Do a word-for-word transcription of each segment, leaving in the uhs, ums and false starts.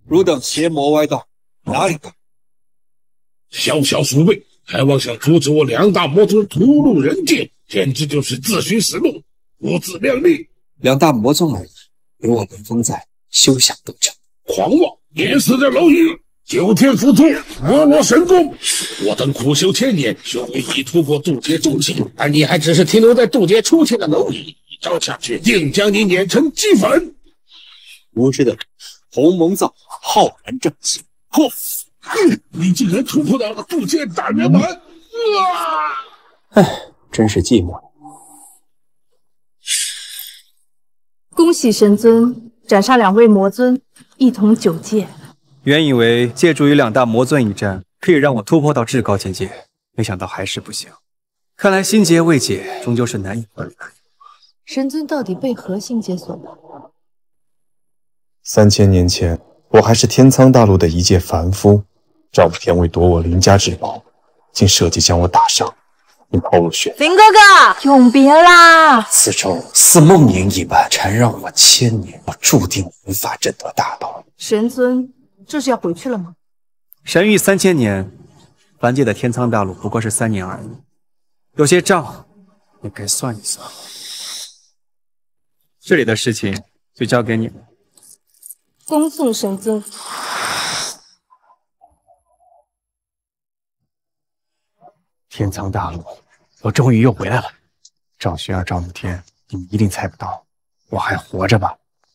汝等邪魔歪道，哪里敢？ 小小鼠辈，还妄想阻止我两大魔宗屠戮人界，简直就是自寻死路，不自量力。 两大魔宗而已，有我本封在，休想斗争！ 狂妄！碾死这蝼蚁！九天浮屠，魔罗神功，我等苦修千年，终于已突破渡劫中期，而你还只是停留在渡劫初期的蝼蚁，一招下去，定将你碾成齑粉！ 无知的鸿蒙造，浩然正气，破！ 嗯，你竟然突破到了渡劫大圆满！啊！ 唉，真是寂寞。 恭喜神尊斩杀两位魔尊，一统九界。 原以为借助于两大魔尊一战，可以让我突破到至高境界，没想到还是不行。看来心结未解，终究是难以脱离。 神尊到底被何心结所绑？ 三千年前，我还是天苍大陆的一介凡夫，赵天为夺我林家至宝，竟设计将我打伤，并抛入血。 林哥哥，永别啦！ 此咒似梦萦一般缠绕我千年，我注定无法挣得大道。 神尊。这是要回去了吗？ 神域三千年，凡界的天苍大陆不过是三年而已，有些账也该算一算。这里的事情就交给你了。 恭送神尊。 天苍大陆，我终于又回来了。赵玄儿、赵慕天，你们一定猜不到，我还活着吧？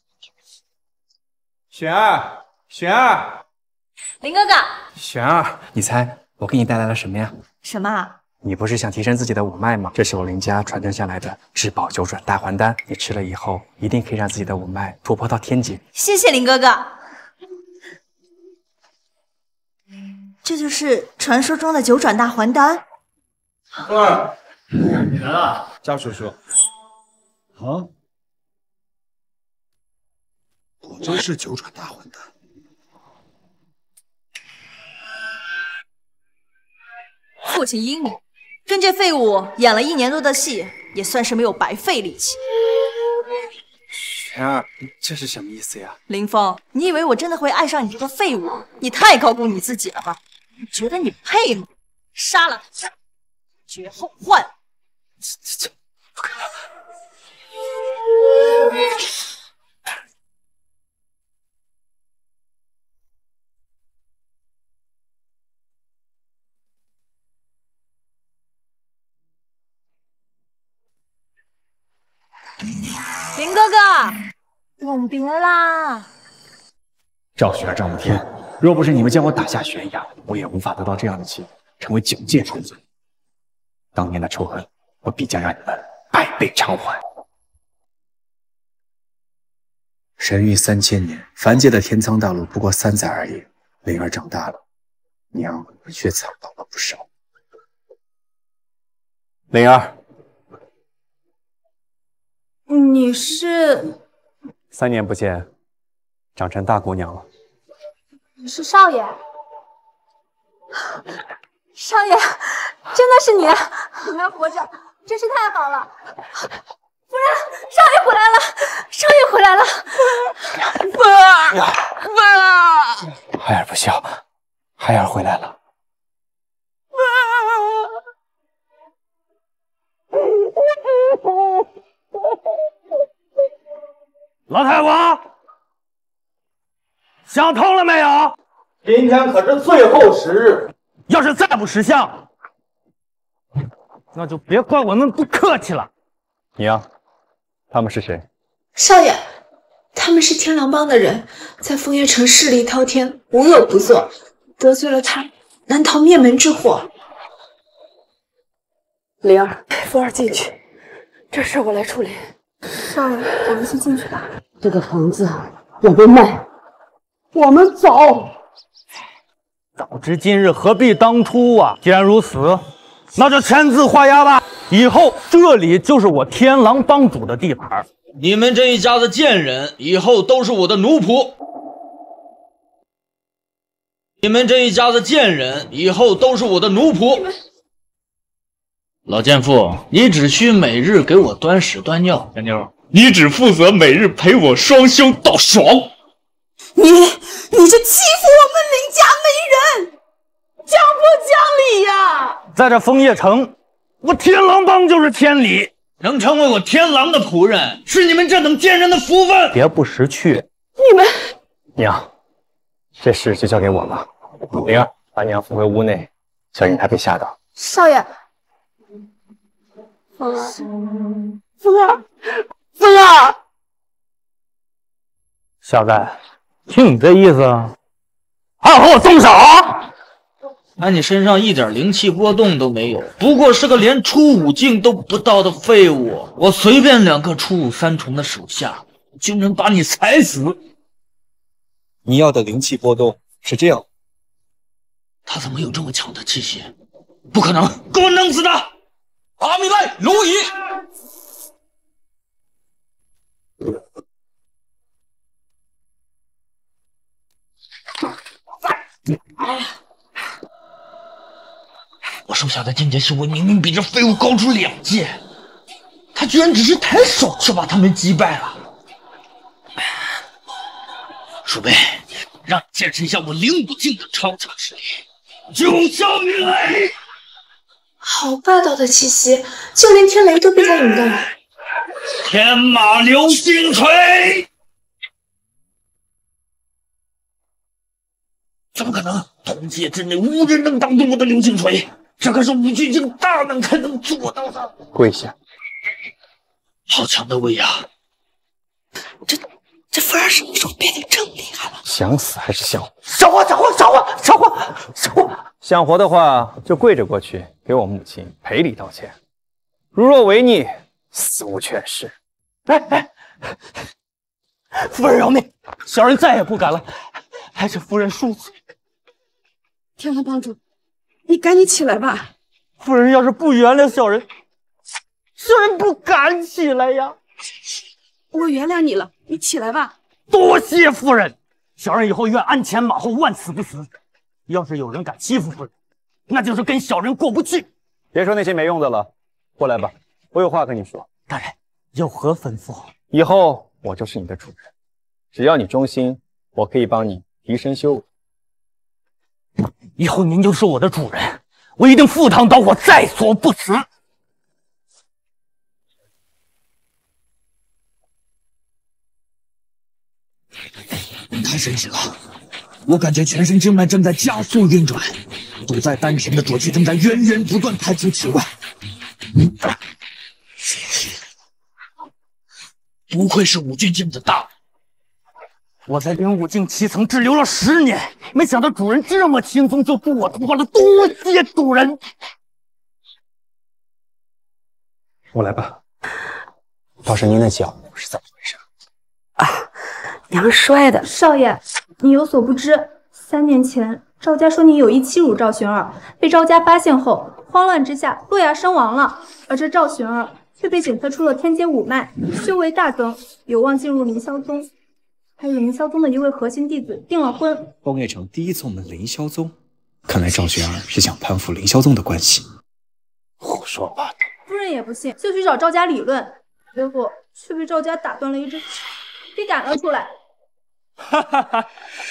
玄儿。玄儿， 林哥哥， 玄儿，你猜我给你带来了什么呀？ 什么啊？ 你不是想提升自己的五脉吗？这是我林家传承下来的至宝九转大还丹，你吃了以后，一定可以让自己的五脉突破到天阶。 谢谢林哥哥。这就是传说中的九转大还丹。 二，你来了， 赵叔叔。 啊，果真是九转大还丹。 父亲英明，跟这废物演了一年多的戏，也算是没有白费力气。 玄儿，这是什么意思呀？ 林峰，你以为我真的会爱上你这个废物？你太高估你自己了吧？你觉得你配吗？杀了他，绝后患。 这这这，不可能！ 林哥哥，永别啦！ 赵玄儿、赵慕天，若不是你们将我打下悬崖，我也无法得到这样的机会，成为九界神尊。当年的仇恨，我必将让你们百倍偿还。神域三千年，凡界的天苍大陆不过三载而已。灵儿长大了，娘却惨到了不少。灵儿。 你是？ 三年不见，长成大姑娘了。 你是少爷？少爷，真的是你！你还活着，真是太好了！夫人，少爷回来了！少爷回来了！ 父父，孩儿不孝，孩儿回来了。 老太婆，想通了没有？今天可是最后时日，要是再不识相，那就别怪我们不客气了。 娘，他们是谁？ 少爷，他们是天狼帮的人，在风月城势力滔天，无恶不作，得罪了他，难逃灭门之祸。 灵儿，扶儿进去，这事我来处理。少爷，我们先进去吧。 这个房子要被卖，我们走。 早知今日，何必当初啊！既然如此，那就签字画押吧。以后这里就是我天狼帮主的地盘。 你们这一家子贱人，以后都是我的奴仆。你们这一家子贱人，以后都是我的奴仆。老贱妇，你只需每日给我端屎端尿。小妞，你只负责每日陪我双休到爽。 你你是欺负我们林家没人，讲不讲理呀？ 在这枫叶城，我天狼帮就是天理。能成为我天狼的仆人，是你们这等贱人的福分。别不识趣。 你们娘，这事就交给我吧。灵儿，把娘扶回屋内，小人怕被吓到。 少爷，风儿，风儿，风儿， 小子，听你这意思，还要和我动手？ 看你身上一点灵气波动都没有，不过是个连初五境都不到的废物，我随便两个初五三重的手下就能把你踩死。 你要的灵气波动是这样， 他怎么有这么强的气息？不可能，给我弄死他！ 阿弥来，胪夷。 我手下的境界修为明明比这废物高出两阶，他居然只是抬手就把他们击败了。鼠辈，让你见识一下我灵武境的超强实力！九霄云雷， 好霸道的气息，就连天雷都被他引动了。 天马流星锤！怎么可能？同界之内无人能挡住我的流星锤，这可是五巨境大能才能做到的。 跪下！ 好强的威压！ 这这风儿什么时候变得这么厉害了？ 想死还是想活？ 少活，少活，少活，少活，少活！ 想活的话，就跪着过去，给我母亲赔礼道歉。如若违逆，死无全尸。 哎哎，夫人饶命！小人再也不敢了，还是夫人恕罪。 天狼帮主，你赶紧起来吧！ 夫人要是不原谅小人，小人不敢起来呀。 我原谅你了，你起来吧。 多谢夫人，小人以后愿鞍前马后，万死不辞。要是有人敢欺负夫人，那就是跟小人过不去。 别说那些没用的了，过来吧，我有话跟你说。 大人有何吩咐？ 以后我就是你的主人，只要你忠心，我可以帮你提升修为。 以后您就是我的主人，我一定赴汤蹈火，在所不辞。 太神奇了，我感觉全身经脉正在加速运转，堵在丹田的浊气正在源源不断排出体外。嗯，不愧是五巨境的大。 我在灵武境七层滞留了十年，没想到主人这么轻松就助我突破了，多谢主人。 我来吧。倒是您的脚是怎么回事？ 啊，娘摔的。 少爷，你有所不知，三年前赵家说你有意欺辱赵玄儿，被赵家发现后，慌乱之下落崖身亡了。而这赵玄儿却被检测出了天阶五脉，修为大增，有望进入凌霄宗。还与凌霄宗的一位核心弟子订了婚。 枫叶城第一宗门凌霄宗，看来赵玄儿是想攀附凌霄宗的关系。 胡说八道！ 夫人也不信，就去找赵家理论，结果却被赵家打断了一只手，给赶了出来。 哈哈哈！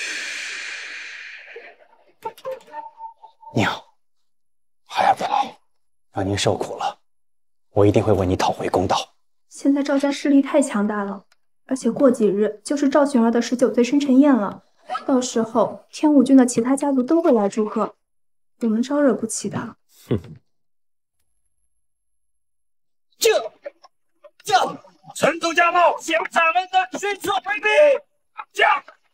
娘，孩子，让您受苦了，我一定会为你讨回公道。 现在赵家势力太强大了。而且过几日就是赵玄儿的十九岁生辰宴了，到时候天武郡的其他家族都会来祝贺，我们招惹不起的。 哼！ 这这，臣族家暴，向咱们的军策回避。这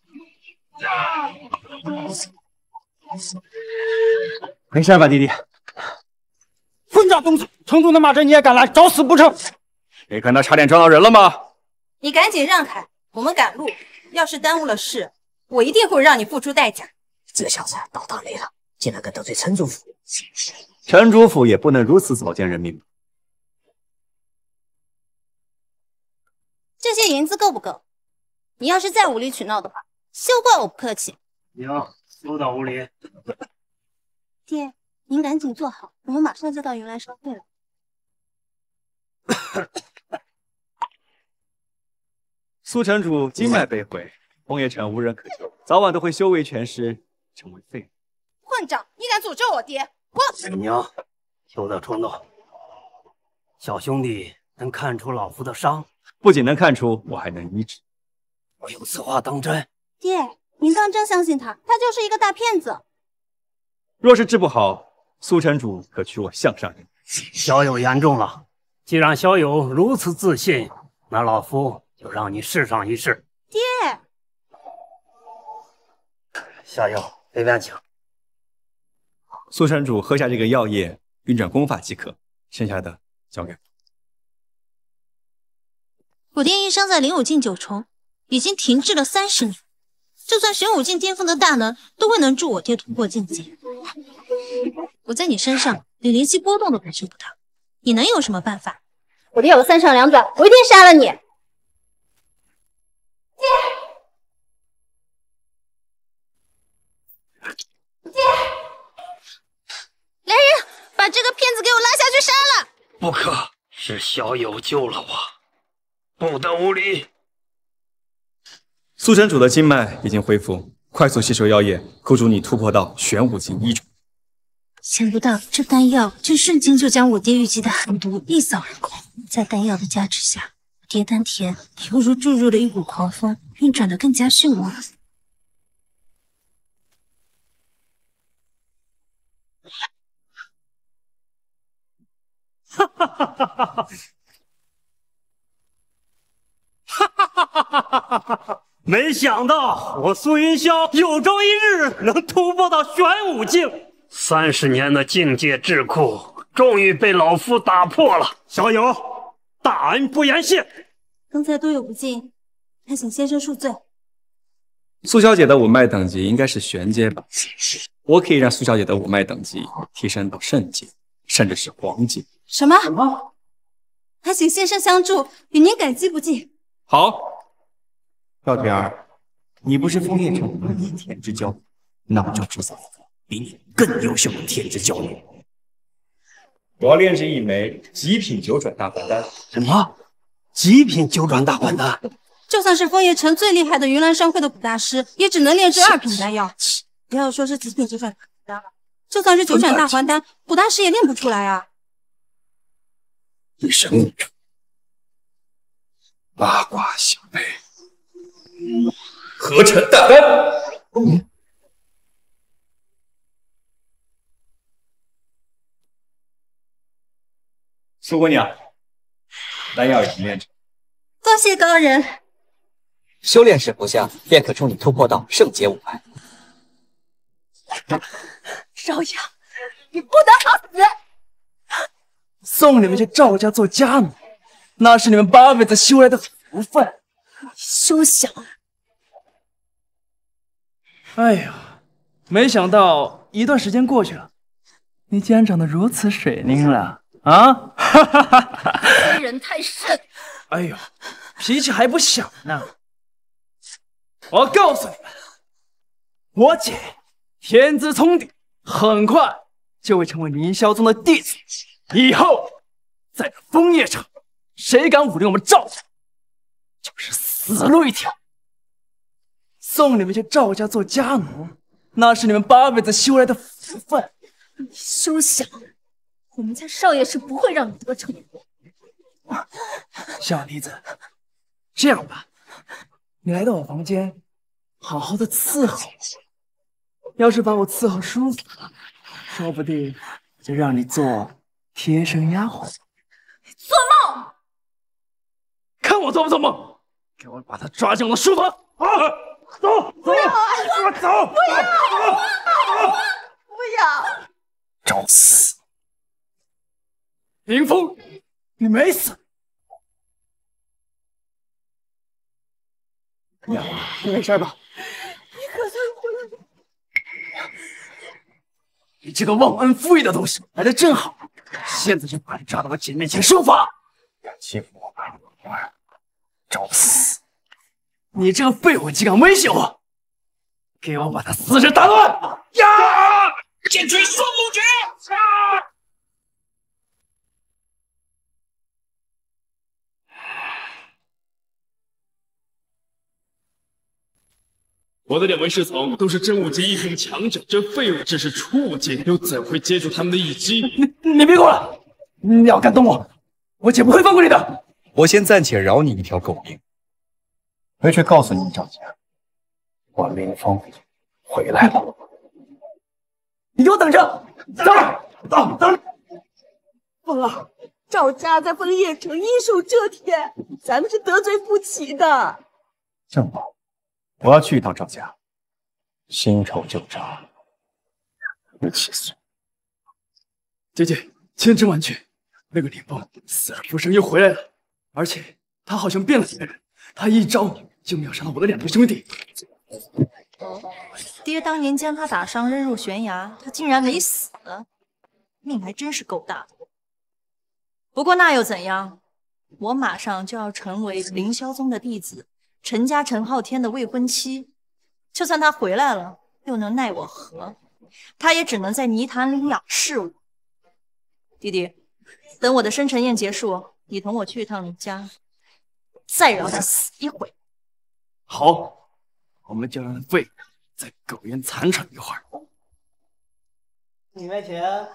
这， 没事吧，弟弟？ 混账东西！城主的马阵你也敢来，找死不成？ 没看他差点撞到人了吗？ 你赶紧让开，我们赶路。要是耽误了事，我一定会让你付出代价。 这小子倒大霉了，竟然敢得罪陈主府。 陈主府也不能如此草菅人命。 这些银子够不够？你要是再无理取闹的话，休怪我不客气。 娘，休到无礼。 爹，您赶紧坐好，我们马上就到云来收费了。 苏城主经脉被毁， 枫叶城无人可救，早晚都会修为全失，成为废物。 混账！你敢诅咒我爹？滚！ 姨娘，休得冲动。小兄弟能看出老夫的伤， 不仅能看出，我还能医治。 我有此话当真。 爹，您当真相信他？他就是一个大骗子。 若是治不好，苏城主可取我项上人。 小友言重了。既然小友如此自信，那老夫就让你试上一试。 爹， 下药，这边请。 苏城主喝下这个药液，运转功法即可，剩下的交给我。 我爹因伤在灵武境九重，已经停滞了三十年。就算玄武境巅峰的大能，都未能助我爹突破境界。我在你身上连灵气波动都感受不到，你能有什么办法？ 我爹有个三长两短，我一定杀了你！爹，爹， 来人，把这个骗子给我拉下去杀了！ 不可，是小友救了我，不得无礼。 苏城主的经脉已经恢复，快速吸收药液，扣住你突破到玄武境一重。 想不到这丹药竟瞬间就将我爹郁积的寒毒一扫而空，在丹药的加持下，爹丹田犹如注入了一股狂风，运转得更加迅猛。 哈哈哈哈哈哈！哈哈哈哈哈哈哈！没想到我苏云霄有朝一日能突破到玄武境，三十年的境界桎梏，终于被老夫打破了。小友，大恩不言谢。 刚才多有不敬，还请先生恕罪。 苏小姐的五脉等级应该是玄阶吧？我可以让苏小姐的五脉等级提升到圣阶，甚至是黄阶。 什么？什么？还请先生相助，与您感激不尽。 好。赵天儿，你不是枫叶城的倚天之交，那我就制造一个比你更优秀的天之骄女。我要炼制一枚极品九转大还丹。 什么？极品九转大还丹？ 就算是枫叶城最厉害的云岚商会的卜大师，也只能炼制二品丹药。不要说是极品九转大还丹了，就算是九转大还丹，卜大师也炼不出来啊。 一生无争，八卦相背。合成大丹，嗯， 苏姑娘，丹药已经炼成。 多谢高人。 修炼时不下，便可助你突破到圣阶五脉。 少阳，你不得好死！ 送你们去赵家做家奴，那是你们八辈子修来的福分。 休想！ 哎呀，没想到一段时间过去了，你竟然长得如此水灵了啊！哈哈哈哈！ 欺人太甚！ 哎呦，脾气还不小呢。我告诉你们，我姐天资聪颖，很快就会成为凌霄宗的弟子。以后在这枫叶城，谁敢忤逆我们赵家，就是死路一条。送你们去赵家做家奴，那是你们八辈子修来的福分。 你休想！我们家少爷是不会让你得逞的。 小妮子，这样吧，你来到我房间，好好的伺候我。要是把我伺候舒服了，说不定就让你做贴身丫鬟。 做梦！ 看我做不做梦！给我把他抓进我的书房！啊！走走！ 不要！ 给我走！ 不要！不要！ 找死！林峰，你没死！娘，你没事吧？ 你可算回来！ 你这个忘恩负义的东西，来的正好，现在就把你抓到我姐面前受罚！敢欺负我八女儿，找死！你这个废物，竟敢威胁我！给我把他四肢打断！呀！剑锤双龙诀！啊！ 我的两位侍从都是真武级一品强者，这废物只是初武级，又怎会接住他们的一击？你你别过来！你要敢动我，我姐不会放过你的。 我先暂且饶你一条狗命，回去告诉你赵家，我林峰回来了。 你给我等着！等等等！ 风儿，赵家在枫叶城一手遮天，咱们是得罪不起的。 正好，我要去一趟赵家，新仇旧账一起算。 姐姐，千真万确，那个林峰死而复生又回来了，而且他好像变了别人，他一招就秒杀了我的两个兄弟。 爹当年将他打伤扔入悬崖，他竟然没死，命还真是够大的。不过那又怎样？我马上就要成为凌霄宗的弟子，陈家陈昊天的未婚妻。就算他回来了，又能奈我何？他也只能在泥潭里仰视我。弟弟，等我的生辰宴结束，你同我去一趟你家，再让他死一回。 好，我们就让魏再苟延残喘一会儿。 你没钱。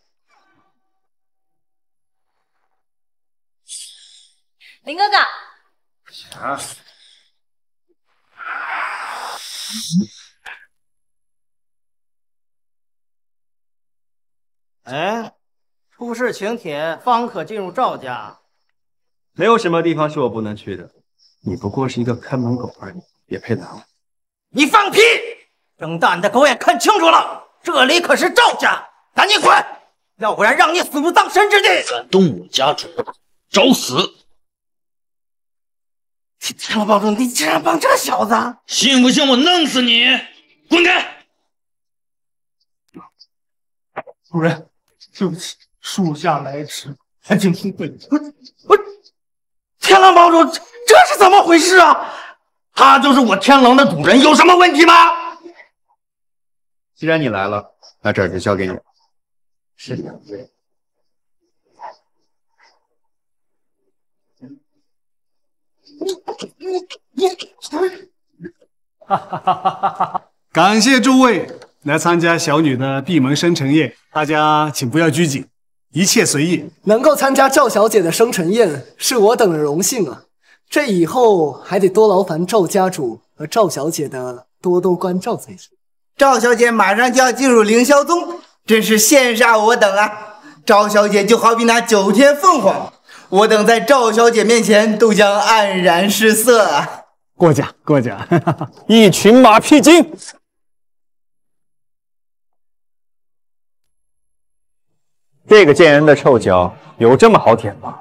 林哥哥， 啊！哎，出示请帖方可进入赵家。 没有什么地方是我不能去的，你不过是一个看门狗而已，别配拦我。 你放屁！睁大你的狗眼看清楚了，这里可是赵家，赶紧滚，要不然让你死无葬身之地！ 敢动我家主，找死！ 天龙帮主，你竟然帮这小子！ 信不信我弄死你？滚开！ 主人，对不起，属下来迟，还请恕罪。我天狼帮主，这是怎么回事啊？他就是我天狼的主人，有什么问题吗？ 既然你来了，那这儿就交给你了。 是的。 哈哈哈哈哈！感谢诸位来参加小女的闭门生辰宴，大家请不要拘谨，一切随意。 能够参加赵小姐的生辰宴，是我等的荣幸啊！这以后还得多劳烦赵家主和赵小姐的多多关照才行。 赵小姐马上就要进入凌霄宗，真是羡煞我等啊！赵小姐就好比那九天凤凰，我等在赵小姐面前都将黯然失色啊！ 过奖过奖， 一群马屁精！这个贱人的臭脚有这么好舔吗？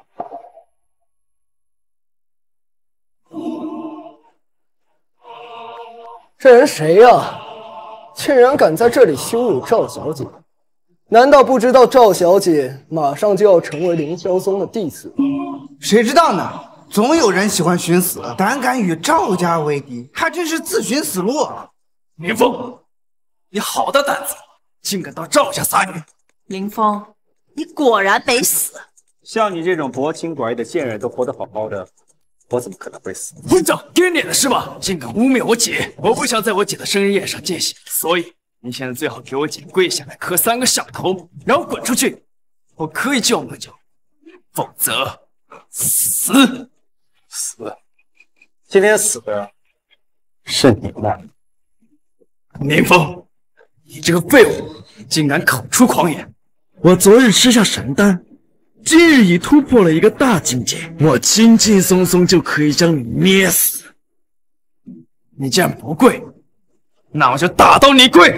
这人谁呀？竟然敢在这里羞辱赵小姐！难道不知道赵小姐马上就要成为凌霄宗的弟子？ 谁知道呢？总有人喜欢寻死，胆敢与赵家为敌，还真是自寻死路。 林峰，你好大胆子，竟敢到赵家撒野！ 林峰，你果然没死。 像你这种薄情寡义的贱人都活得好好的，我怎么可能会死？ 混账，给脸的是吧？竟敢污蔑我姐！我不想在我姐的生日宴上见血，所以你现在最好给我姐跪下来磕三个响头，然后滚出去。我可以叫你叫，否则死死！今天死的是你们。 林峰，你这个废物，竟敢口出狂言！我昨日吃下神丹，今日已突破了一个大境界，我轻轻松松就可以将你捏死。你既然不跪，那我就打到你跪！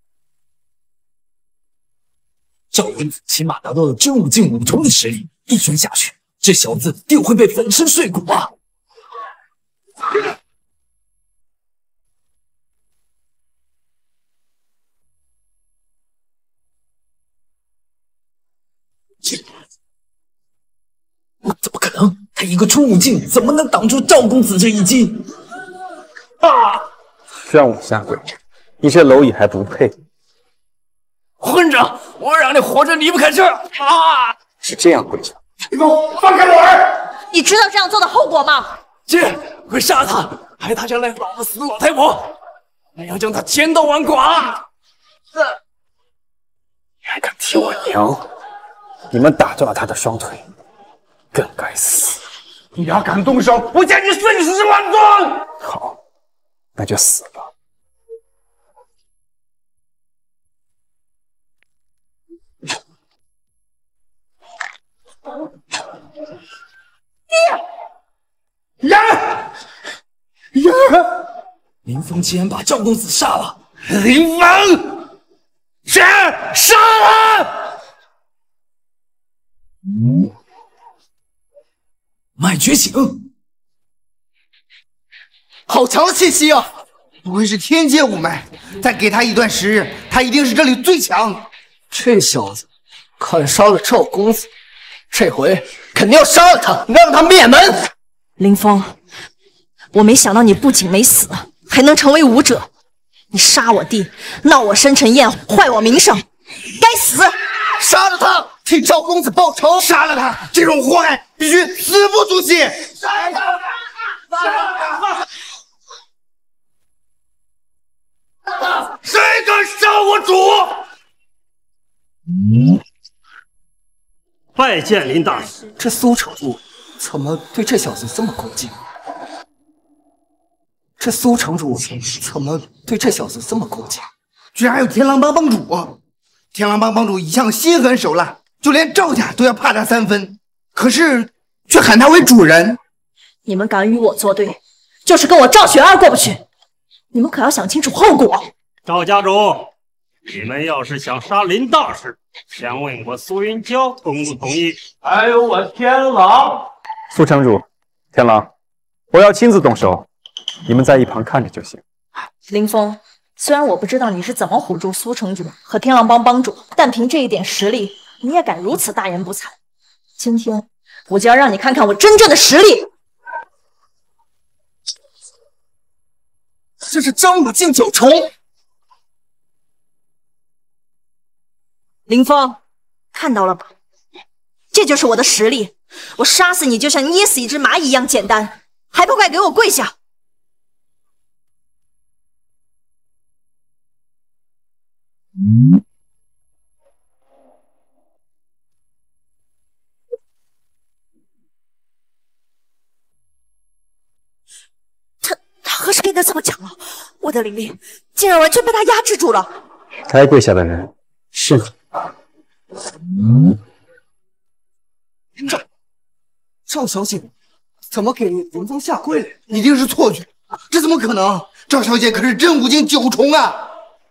赵元子起码达到了真武境五重的实力，一拳下去，这小子定会被粉身碎骨啊！怎么可能？他一个初武境，怎么能挡住赵公子这一击？ 啊！让我下跪，你这蝼蚁还不配！ 混账！我让你活着离不开这儿啊！ 是这样跪下。 林峰，放开我儿！ 你知道这样做的后果吗？ 姐，快杀他，害他将来老子死老太婆！ 那要将他千刀万剐！ 你还敢提我娘？你们打断了他的双腿，更该死！ 你要敢动手，我将你碎尸万段！ 好，那就死吧。 爷，爷，林峰竟然把赵公子杀了！ 林峰，是杀了！ 嗯，脉觉醒， 好强的气息啊！不愧是天阶五脉，再给他一段时日，他一定是这里最强。 这小子看杀了赵公子，这回肯定要杀了他，让他灭门。 林峰，我没想到你不仅没死，还能成为武者。你杀我弟，闹我生辰宴，坏我名声，该死！ 杀了他，替赵公子报仇！杀了他，这种祸害必须死不足惜！杀了他！杀了他！谁敢杀我主？ 嗯， 拜见林大师。 这苏城主。 怎么对这小子这么恭敬？这苏城主怎么对这小子这么恭敬？ 居然还有天狼帮帮主！天狼帮帮主一向心狠手辣，就连赵家都要怕他三分，可是却喊他为主人。 你们敢与我作对，就是跟我赵玄儿过不去。你们可要想清楚后果。 赵家主，你们要是想杀林大师，先问我苏云娇同不同意？ 还有我天狼。 苏城主，天狼，我要亲自动手，你们在一旁看着就行。 林峰，虽然我不知道你是怎么唬住苏城主和天狼帮帮主，但凭这一点实力，你也敢如此大言不惭？今天我就要让你看看我真正的实力！ 这是张武敬九重。 林峰，看到了吧？这就是我的实力。 我杀死你就像捏死一只蚂蚁一样简单，还不快给我跪下！ 嗯， 他他何时变得这么强了？我的灵力竟然完全被他压制住了！ 该跪下的人是你。 嗯， 赵赵小姐怎么给林峰下跪了？ 一定是错觉，这怎么可能？赵小姐可是真武境九重啊！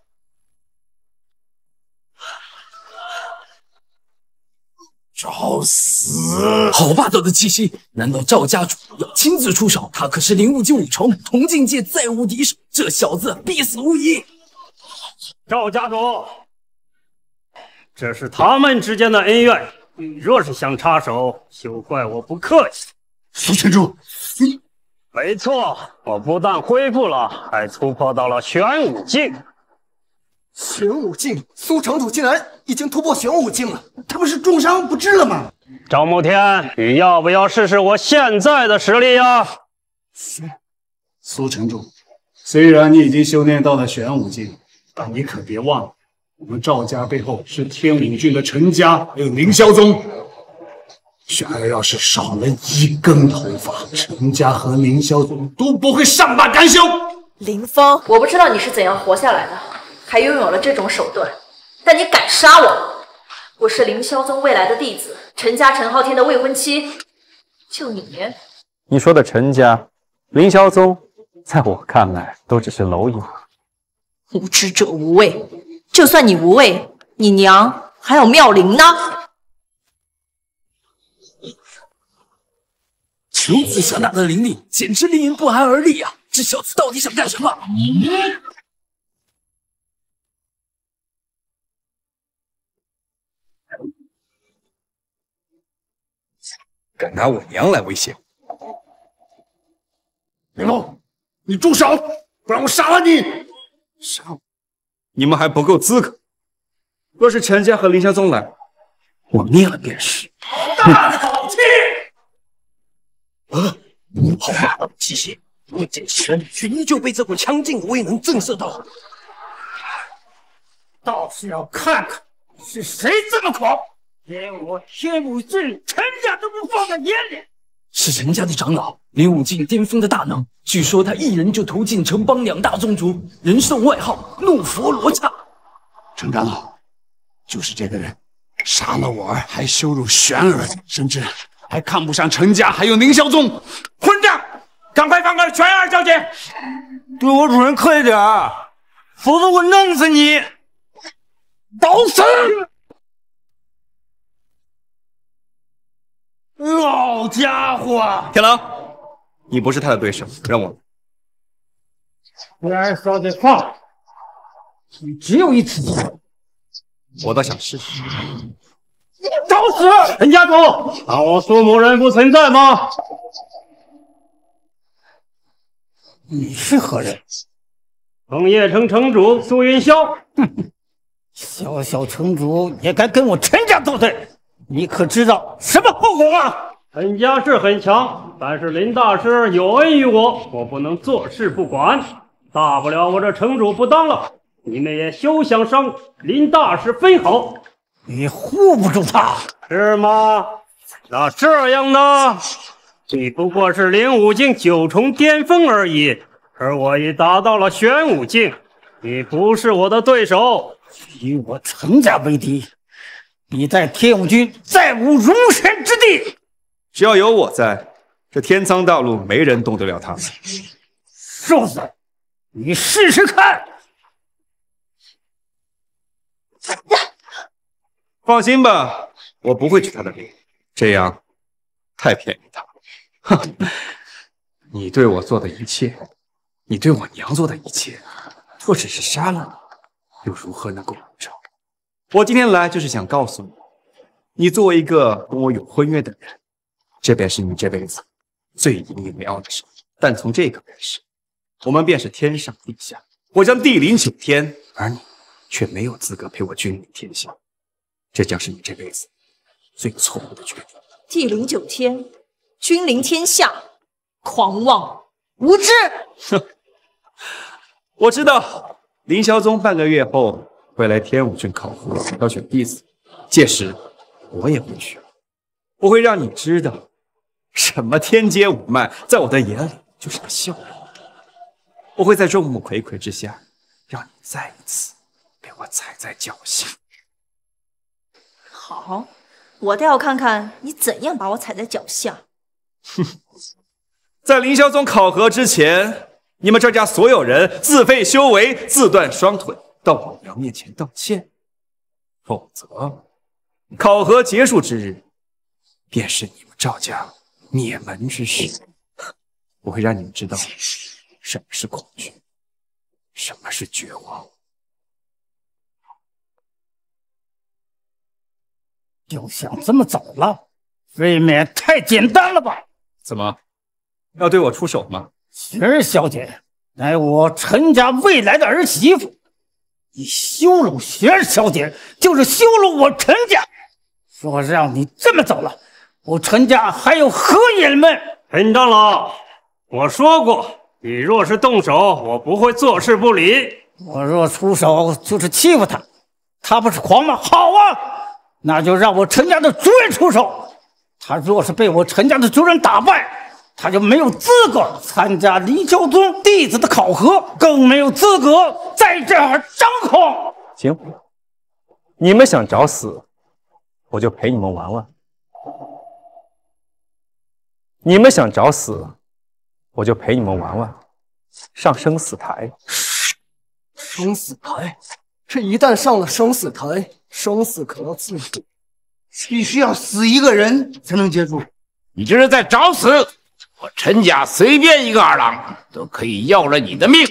找死！好霸道的气息！难道赵家主要亲自出手？他可是灵武境五重，同境界再无敌手，这小子必死无疑！ 赵家主，这是他们之间的恩怨。 你若是想插手，休怪我不客气。 苏城主， 你没错，我不但恢复了，还突破到了玄武境。 玄武境，苏城主竟然已经突破玄武境了， 他不是重伤不治了吗？ 赵慕天，你要不要试试我现在的实力呀？ 苏城主，虽然你已经修炼到了玄武境，但你可别忘了。 我们赵家背后是天武郡的陈家，还有凌霄宗。玄儿要是少了一根头发，陈家和凌霄宗都不会善罢甘休。 林峰，我不知道你是怎样活下来的，还拥有了这种手段，但你敢杀我！我是凌霄宗未来的弟子，陈家陈昊天的未婚妻。就你， 你说的陈家、凌霄宗，在我看来都只是蝼蚁。 无知者无畏。 就算你无畏，你娘还有妙龄呢。 如此强大的灵力，简直令人不寒而栗啊！这小子到底想干什么？嗯、 敢拿我娘来威胁我？ 林峰，你住手，不然我杀了你！ 杀我！ 你们还不够资格。若是陈家和凌霄宗来，我灭了便是。 大口气！呃，好霸道的气息！ 未见其人，却依旧被这股强劲威能震慑到。 倒是要看看是谁这么狂，连我天武郡陈家都不放在眼里。 是陈家的长老林武进巅峰的大能，据说他一人就屠尽城邦两大宗族，人送外号怒佛罗刹。 陈长老，就是这个人，杀了我儿，还羞辱玄儿，甚至还看不上陈家，还有宁孝宗。混账！赶快放开玄儿小姐！ 对我主人客气点儿，否则我弄死你！ 都死！ 老家伙， 天狼，你不是他的对手，让我。 玄儿小姐放，你只有一次机会。 我倒想试试。 找死！陈家主，当我苏某人不存在吗？你是何人？枫叶城城主苏云霄。哼，小小城主也敢跟我陈家作对，你可知道什么后果吗？陈家是很强，但是林大师有恩于我，我不能坐视不管。大不了我这城主不当了，你们也休想伤林大师分毫。你护不住他，是吗？那这样呢？你不过是灵武境九重巅峰而已，而我已达到了玄武境，你不是我的对手。与我陈家为敌，你在天武军再无容身之地。 只要有我在，这天苍大陆没人动得了他。 受死！你试试看。 放心吧，我不会取他的命，这样太便宜他了。哼，你对我做的一切，你对我娘做的一切，若只是杀了你，又如何能够补偿？我今天来就是想告诉你，你作为一个跟我有婚约的人，这便是你这辈子最引以为傲的事。但从这个开始，我们便是天上地下，我将地临九天，而你却没有资格陪我君临天下。这将是你这辈子最错误的决定。 地临九天，君临天下，狂妄无知。 哼，我知道凌霄宗半个月后会来天武郡考核，挑选弟子，届时我也会去。我会让你知道，什么天阶五脉，在我的眼里就是个笑话。我会在众目睽睽之下，让你再一次被我踩在脚下。 好，我倒要看看你怎样把我踩在脚下。 哼，在凌霄宗考核之前，你们这家所有人自废修为，自断双腿，到我娘面前道歉。否则，考核结束之日，便是你们赵家灭门之时。我会让你们知道什么是恐惧，什么是绝望。 就想这么走了，未免太简单了吧？ 怎么，要对我出手吗？ 雪儿小姐乃我陈家未来的儿媳妇，你羞辱雪儿小姐，就是羞辱我陈家。若让你这么走了，我陈家还有何颜面？陈长老，我说过，你若是动手，我不会坐视不理。我若出手，就是欺负他，他不是狂吗？好啊！那就让我陈家的主人出手。他若是被我陈家的主人打败，他就没有资格参加凌霄宗弟子的考核，更没有资格在这儿张口。 行，你们想找死，我就陪你们玩玩；你们想找死，我就陪你们玩玩，上生死台。 生死台，这一旦上了生死台，生死可能自主， 必须要死一个人才能结束。 你这是在找死！我陈家随便一个二郎都可以要了你的命。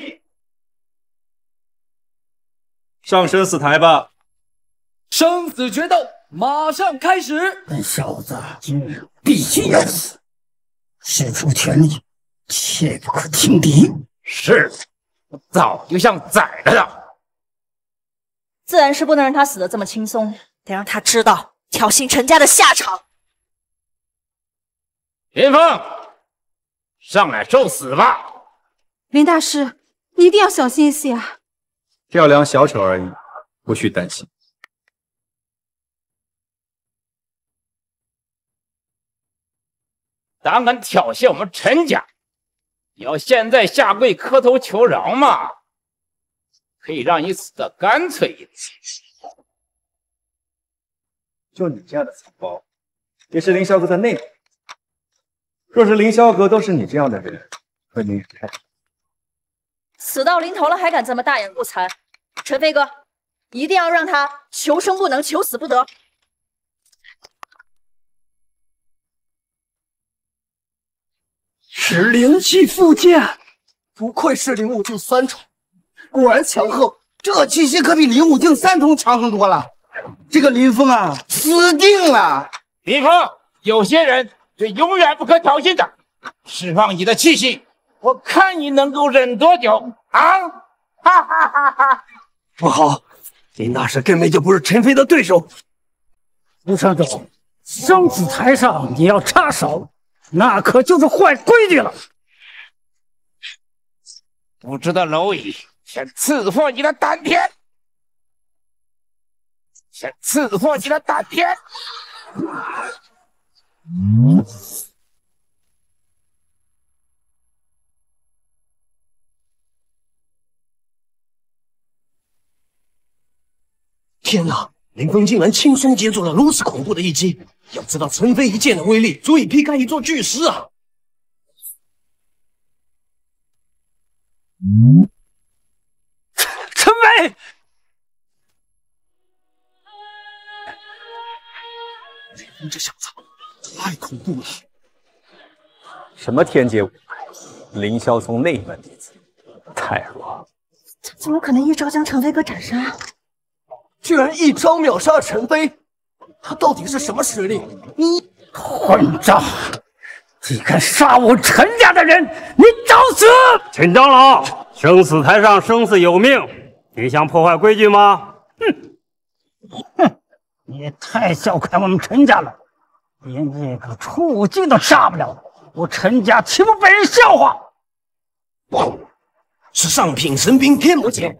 上生死台吧！ 生死决斗马上开始！ 本小子今日必须要死，使出全力，切不可轻敌。 是，我早就想宰了他。 自然是不能让他死得这么轻松，得让他知道挑衅陈家的下场。 林峰，上来受死吧！ 林大师，你一定要小心一些啊！ 调两小丑而已，不需担心。 胆敢挑衅我们陈家，你要现在下跪磕头求饶吗？可以让你死得干脆一点。 就你这样的草包，也是凌霄阁的内鬼。若是凌霄阁都是你这样的人，会没人看。 死到临头了还敢这么大言不惭，陈飞哥，一定要让他求生不能，求死不得。 是灵气附件，不愧是灵武境三重，果然强横。 这气息可比灵武境三重强横多了。这个林峰啊，死定了！ 林峰，有些人是永远不可挑衅的。释放你的气息，我看你能够忍多久啊！哈哈哈哈！ 不好，林大师根本就不是陈飞的对手。 陆城主，生死台上你要插手，那可就是坏规矩了。 不知道蝼蚁，先刺破你的丹田！先刺破你的丹田！嗯天哪！林峰竟然轻松接住了如此恐怖的一击！要知道陈飞一剑的威力，足以劈开一座巨石啊！ 嗯，陈飞， 林峰这小子太恐怖了！ 什么天阶五派，凌霄宗内门弟子，太弱。 他怎么可能一招将陈飞哥斩杀？ 居然一招秒杀陈飞，他到底是什么实力？ 你混账！你敢杀我陈家的人，你找死！ 陈长老，生死台上生死有命，你想破坏规矩吗？ 哼哼，你也太小看我们陈家了，连这个初武境都杀不了，我陈家岂不被人笑话？ 是上品神兵天魔剑。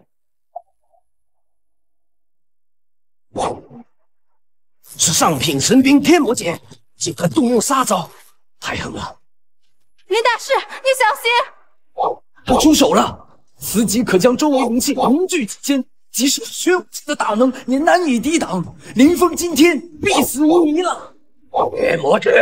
是上品神兵天魔剑，竟敢动用杀招，太狠了！ 林大师，你小心！ 他出手了，此戟可将周围武器凝聚其间，即使是玄武境的大能也难以抵挡。林峰今天必死无疑了！ 天魔剑！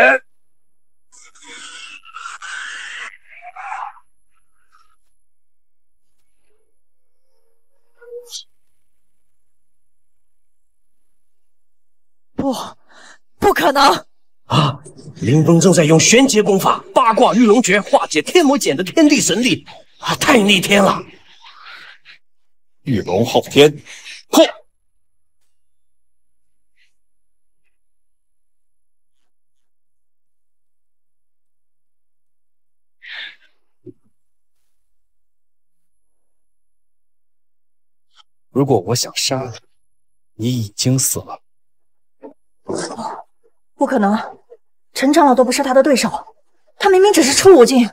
不，不可能！ 啊！林峰正在用玄阶功法八卦御龙诀化解天魔剑的天地神力，啊，太逆天了！ 御龙昊天，嘿！ 如果我想杀你，你已经死了。 不可能，陈长老都不是他的对手，他明明只是初武境。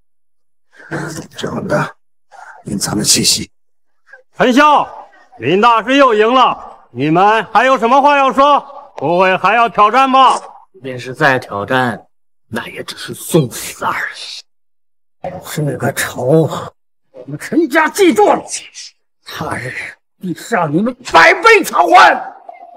长的，隐藏的气息。 陈潇，林大师又赢了，你们还有什么话要说？不会还要挑战吗？ 便是再挑战，那也只是送死而已。这个仇，我们陈家记住了，他日必是让你们百倍偿还。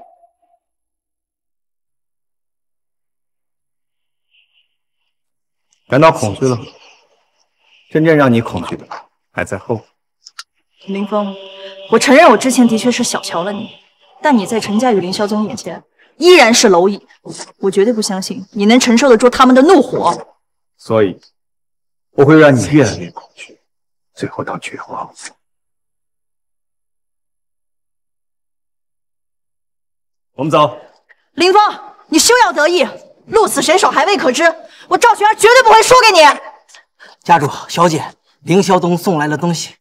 感到恐惧了？真正让你恐惧的还在后。 林峰，我承认我之前的确是小瞧了你，但你在陈家与凌霄宗眼前依然是蝼蚁，我绝对不相信你能承受得住他们的怒火。 所以，我会让你越来越恐惧，最后到绝望。我们走。 林峰，你休要得意，鹿死谁手还未可知，我赵玄儿绝对不会输给你。 家主、小姐，凌霄宗送来了东西。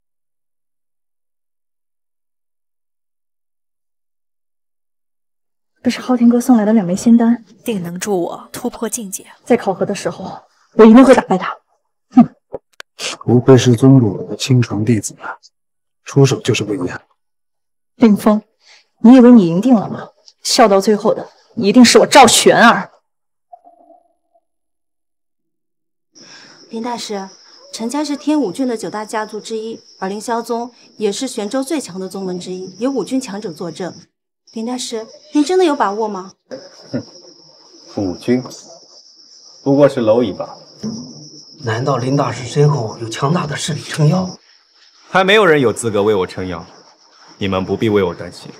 这是昊天哥送来的两枚仙丹， 定能助我突破境界。 在考核的时候，我一定会打败他。哼！ 不愧是宗主的亲传弟子啊，出手就是不一样。 林峰，你以为你赢定了吗？笑到最后的一定是我赵玄儿。 林大师，陈家是天武郡的九大家族之一，而凌霄宗也是玄州最强的宗门之一，有五军强者坐镇。林大师，您真的有把握吗？ 哼，五军不过是蝼蚁罢了。 难道林大师身后有强大的势力撑腰？ 还没有人有资格为我撑腰，你们不必为我担心。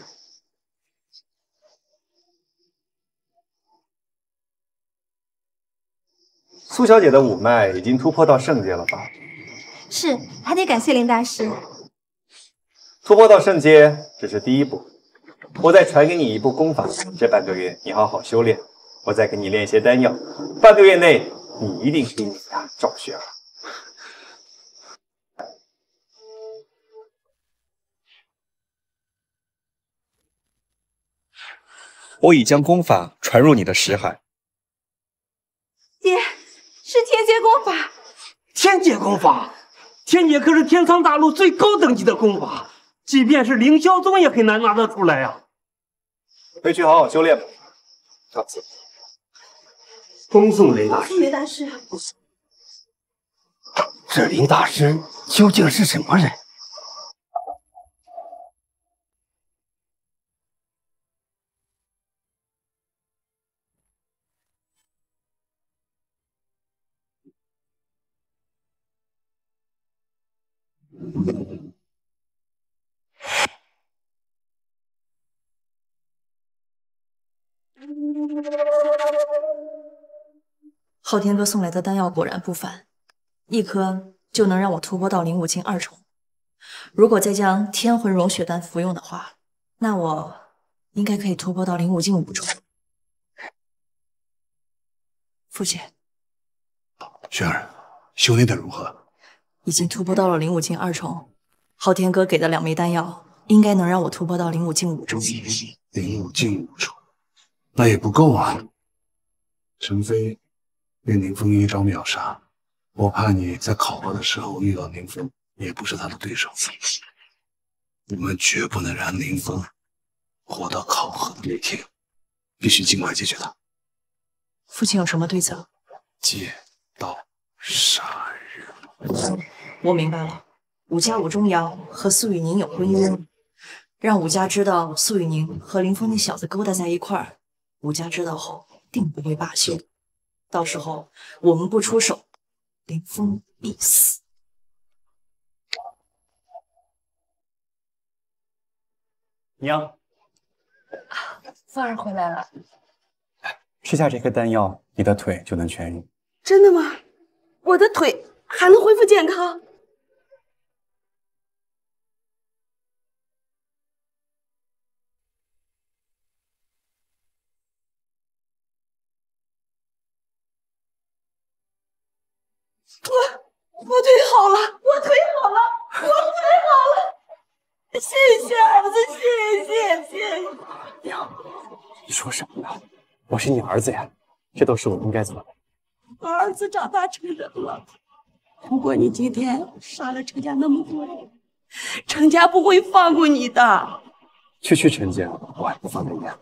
苏小姐的五脉已经突破到圣阶了吧？ 是，还得感谢林大师。 突破到圣阶只是第一步，我再传给你一部功法，这半个月你好好修炼，我再给你炼一些丹药，半个月内你一定可以碾压赵雪儿。我已将功法传入你的识海。 爹，是天阶功法。 天阶功法，天阶可是天苍大陆最高等级的功法，即便是凌霄宗也很难拿得出来啊！ 回去好好修炼吧，告辞。 恭送雷大师。 雷大师， 这林大师究竟是什么人？ 昊天哥送来的丹药果然不凡，一颗就能让我突破到灵武境二重。如果再将天魂融血丹服用的话，那我应该可以突破到灵武境五重。父亲， 轩儿，修炼的如何？ 已经突破到了灵武境二重。昊天哥给的两枚丹药，应该能让我突破到灵武境五重。 灵武境五重，那也不够啊。陈飞被宁风一招秒杀，我怕你在考核的时候遇到宁风，也不是他的对手。我们绝不能让宁风活到考核的那天，必须尽快解决他。 父亲有什么对策？ 借刀杀人。 我明白了，武家武中瑶和苏雨宁有婚约，让武家知道苏雨宁和林峰那小子勾搭在一块儿，武家知道后定不会罢休。到时候我们不出手，林峰必死。 娘， 凤儿回来了。 吃下这颗丹药，你的腿就能痊愈。 真的吗？我的腿还能恢复健康？我我腿好了，我腿好了，我腿好了，谢谢儿子，谢谢谢谢。 娘，你说什么呢？我是你儿子呀，这都是我应该做的。 我儿子长大成人了，不过你今天杀了程家那么多人，程家不会放过你的。 区区陈家，我还不放在眼里。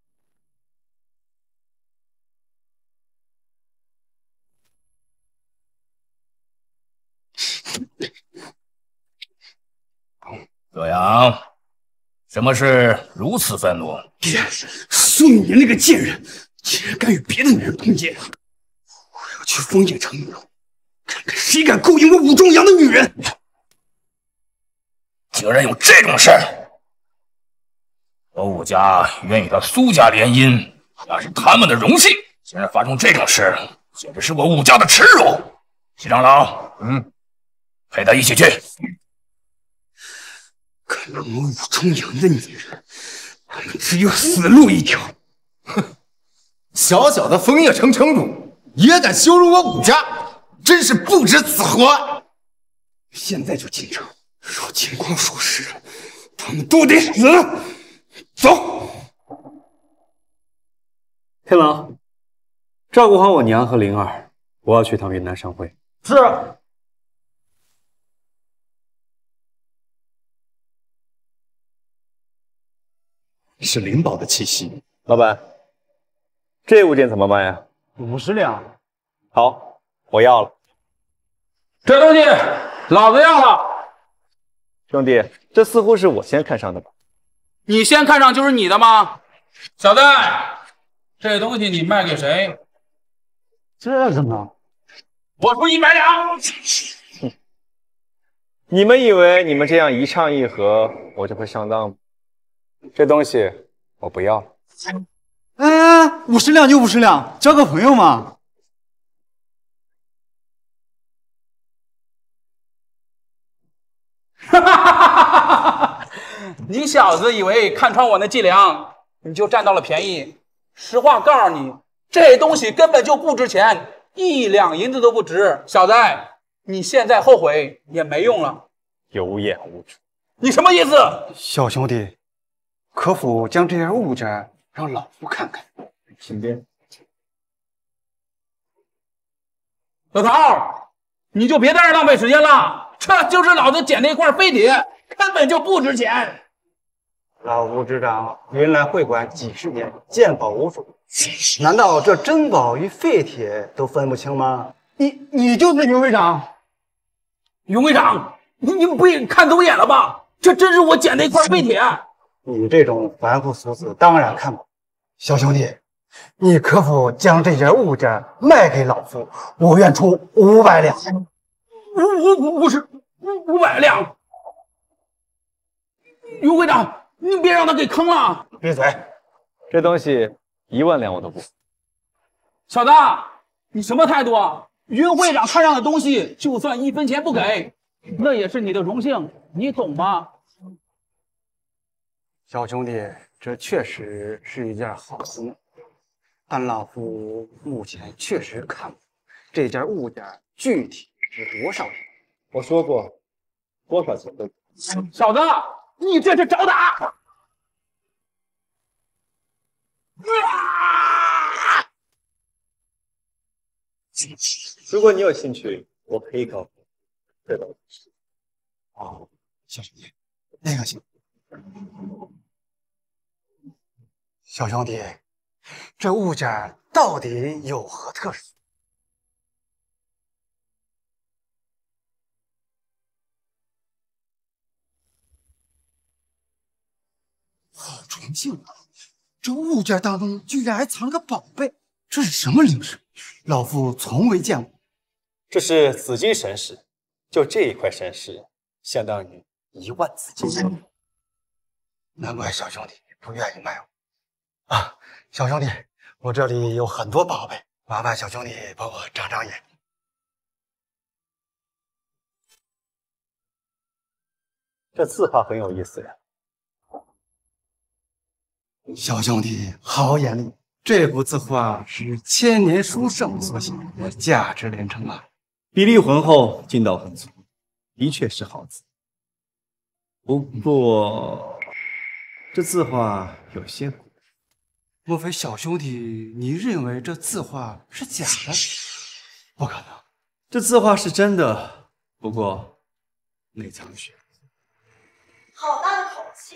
洛阳，什么事如此愤怒？ 爹，苏雨宁那个贱人，竟然敢与别的女人通奸！我要去枫叶城一楼，看看谁敢勾引我武中阳的女人！ 竟然有这种事！我武家愿与他苏家联姻，那是他们的荣幸。竟然发生这种事，简直是我武家的耻辱！齐长老，嗯，陪他一起去。 敢碰我武中阳的女人，他们只有死路一条。 哼，小小的枫叶城城主也敢羞辱我武家，真是不知死活！ 现在就进城，若情况属实，他们都得死。走。 天狼，照顾好我娘和灵儿，我要去趟云南商会。 是。 是灵宝的气息。 老板，这物件怎么卖呀？ 五十两。 好，我要了。 这东西老子要了。 兄弟，这似乎是我先看上的吧？ 你先看上就是你的吗？小子，这东西你卖给谁？ 这个呢？ 我出一百两。 哼，你们以为你们这样一唱一和，我就会上当吗？这东西我不要。 哎，五十两就五十两，交个朋友嘛。 哈哈哈哈哈！你小子以为看穿我那伎俩，你就占到了便宜？实话告诉你，这东西根本就不值钱，一两银子都不值。小子，你现在后悔也没用了。 有眼无珠， 你什么意思？ 小兄弟，可否将这件物件让老夫看看？ 请便。 老头，你就别在这浪费时间了，这就是老子捡的一块废铁，根本就不值钱。 老吴执掌云南会馆几十年，见宝无数，难道这珍宝与废铁都分不清吗？你你就是云会长？ 云会长，你你不也看走眼了吧？这真是我捡的一块废铁。 你这种凡夫俗子当然看不懂。小兄弟，你可否将这件物件卖给老夫？我愿出五百两。 五五五十五五百两。云会长，你别让他给坑了。 闭嘴！ 这东西一万两我都不。 小子，你什么态度啊？云会长看上的东西，就算一分钱不给，那也是你的荣幸，你懂吗？ 小兄弟，这确实是一件好东西，但老夫目前确实看不懂这件物件具体值多少钱。 我说过，多少钱都可以。 小子，你这是找打！啊！ 如果你有兴趣，我可以告诉你，对吧？ 哦，小兄弟，那个行。小兄弟，这物件到底有何特殊？好纯净啊！这物件当中居然还藏了个宝贝，这是什么灵石？老夫从未见过。 这是紫金神石，就这一块神石，相当于一万紫金。 难怪小兄弟不愿意卖我。啊，小兄弟，我这里有很多宝贝，麻烦小兄弟帮我长长眼。 这字画很有意思呀。 小兄弟好眼力，这幅字画是千年书圣所写，价值连城啊！ 比例浑厚，劲道很足，的确是好字。不过这字画有些古。 莫非小兄弟你认为这字画是假的？不可能， 这字画是真的，不过内藏血。 好大的口气！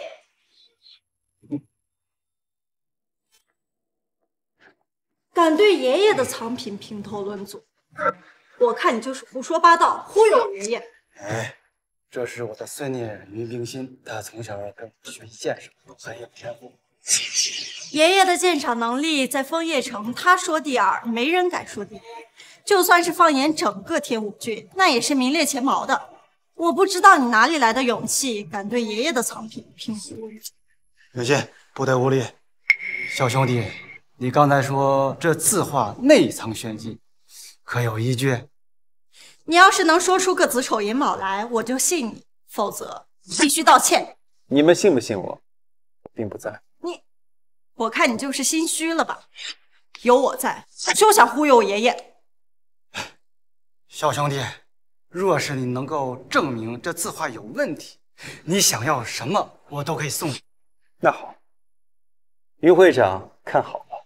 敢对爷爷的藏品评头论足，我看你就是胡说八道，忽悠爷爷。 哎，这是我的孙女云冰心，她从小跟我学习剑术，很有天赋。 爷爷的鉴赏能力在枫叶城，他说第二，没人敢说第一。就算是放眼整个天武郡，那也是名列前茅的。我不知道你哪里来的勇气，敢对爷爷的藏品评头论足。 云心，不得无礼。小兄弟，你刚才说这字画内藏玄机，可有依据？ 你要是能说出个子丑寅卯来，我就信你；否则必须道歉。 你们信不信我，我并不在。 你，我看你就是心虚了吧？有我在，休想忽悠我爷爷。 小兄弟，若是你能够证明这字画有问题，你想要什么我都可以送你。 那好，云会长看好了。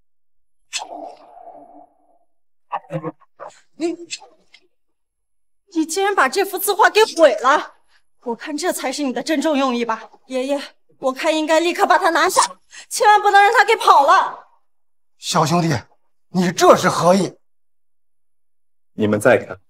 你你竟然把这幅字画给毁了！我看这才是你的真正用意吧，爷爷。我看应该立刻把他拿下，千万不能让他给跑了。 小兄弟，你这是何意？ 你们再看，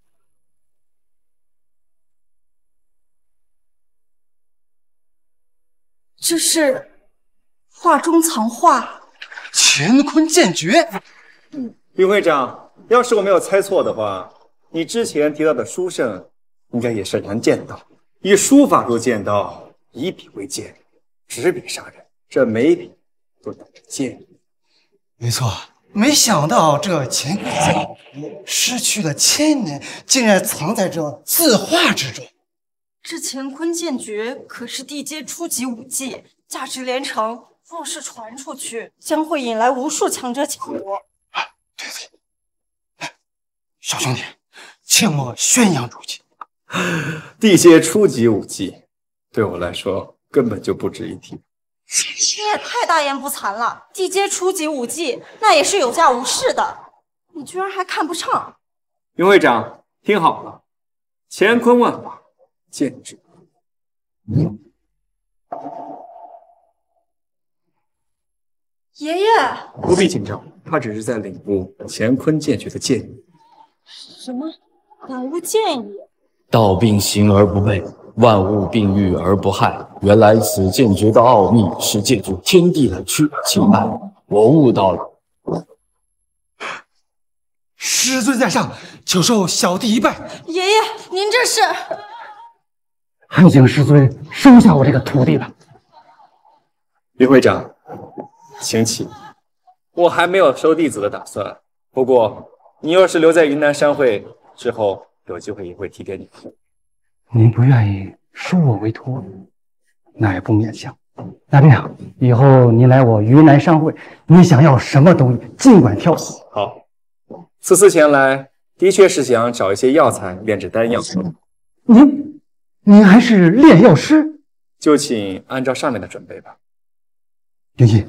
这是画中藏画， 乾坤剑诀。 余会长，要是我没有猜错的话，你之前提到的书圣，应该也是蓝剑道。以书法入剑道，以笔为剑，执笔杀人，这每笔都带着剑。 没错，没想到这乾坤剑失去了千年，竟然藏在这字画之中。 这乾坤剑诀可是地阶初级武技，价值连城。若是传出去，将会引来无数强者抢夺。 对对，小兄弟，切莫宣扬出去。 地阶初级武技，对我来说根本就不值一提。 你也太大言不惭了！地阶初级武技那也是有价无市的，你居然还看不上！ 云会长，听好了，乾坤万法，剑指。 爷爷， 不必紧张，他只是在领悟乾坤剑诀的剑意。 什么？感悟剑意？ 道并行而不悖，万物并育而不害。原来此剑诀的奥秘是借助天地来驱赶情爱，我悟到了。 师尊在上，久受小弟一拜。 爷爷，您这是？ 还请师尊收下我这个徒弟吧。 云会长，请起。我还没有收弟子的打算，不过你要是留在云南商会，之后有机会也会提给你。 您不愿意收我为徒，那也不勉强。那这样，以后您来我云南商会，你想要什么东西，尽管挑。 好，此次前来，的确是想找一些药材炼制丹药。 您，您还是炼药师？ 就请按照上面的准备吧。 灵毅，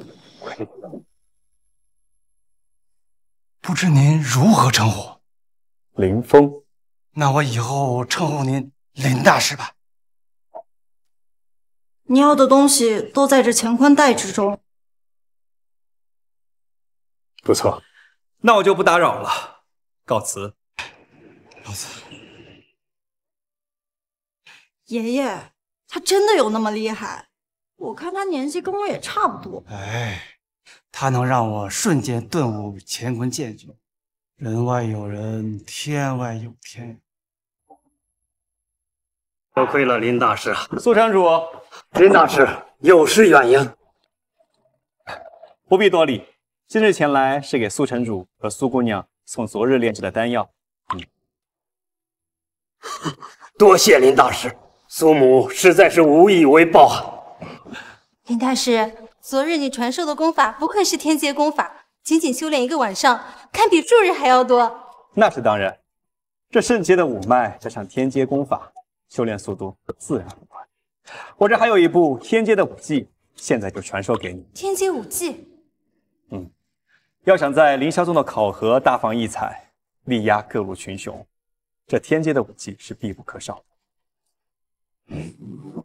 不知您如何称呼？ 林峰。 那我以后称呼您林大师吧。 你要的东西都在这乾坤袋之中。 不错，那我就不打扰了，告辞。 老子， 爷爷，他真的有那么厉害？我看他年纪跟我也差不多。 哎，他能让我瞬间顿悟乾坤剑诀，人外有人，天外有天。 多亏了林大师啊！ 苏城主， 林大师有失远迎。 不必多礼，今日前来是给苏城主和苏姑娘送昨日炼制的丹药。嗯， 多谢林大师，苏母实在是无以为报啊。 林大师，昨日你传授的功法不愧是天阶功法，仅仅修炼一个晚上，堪比数日还要多。 那是当然，这圣阶的五脉加上天阶功法，修炼速度自然很快。我这还有一部天阶的武技，现在就传授给你。 天阶武技？ 嗯，要想在凌霄宗的考核大放异彩，力压各路群雄，这天阶的武技是必不可少的。嗯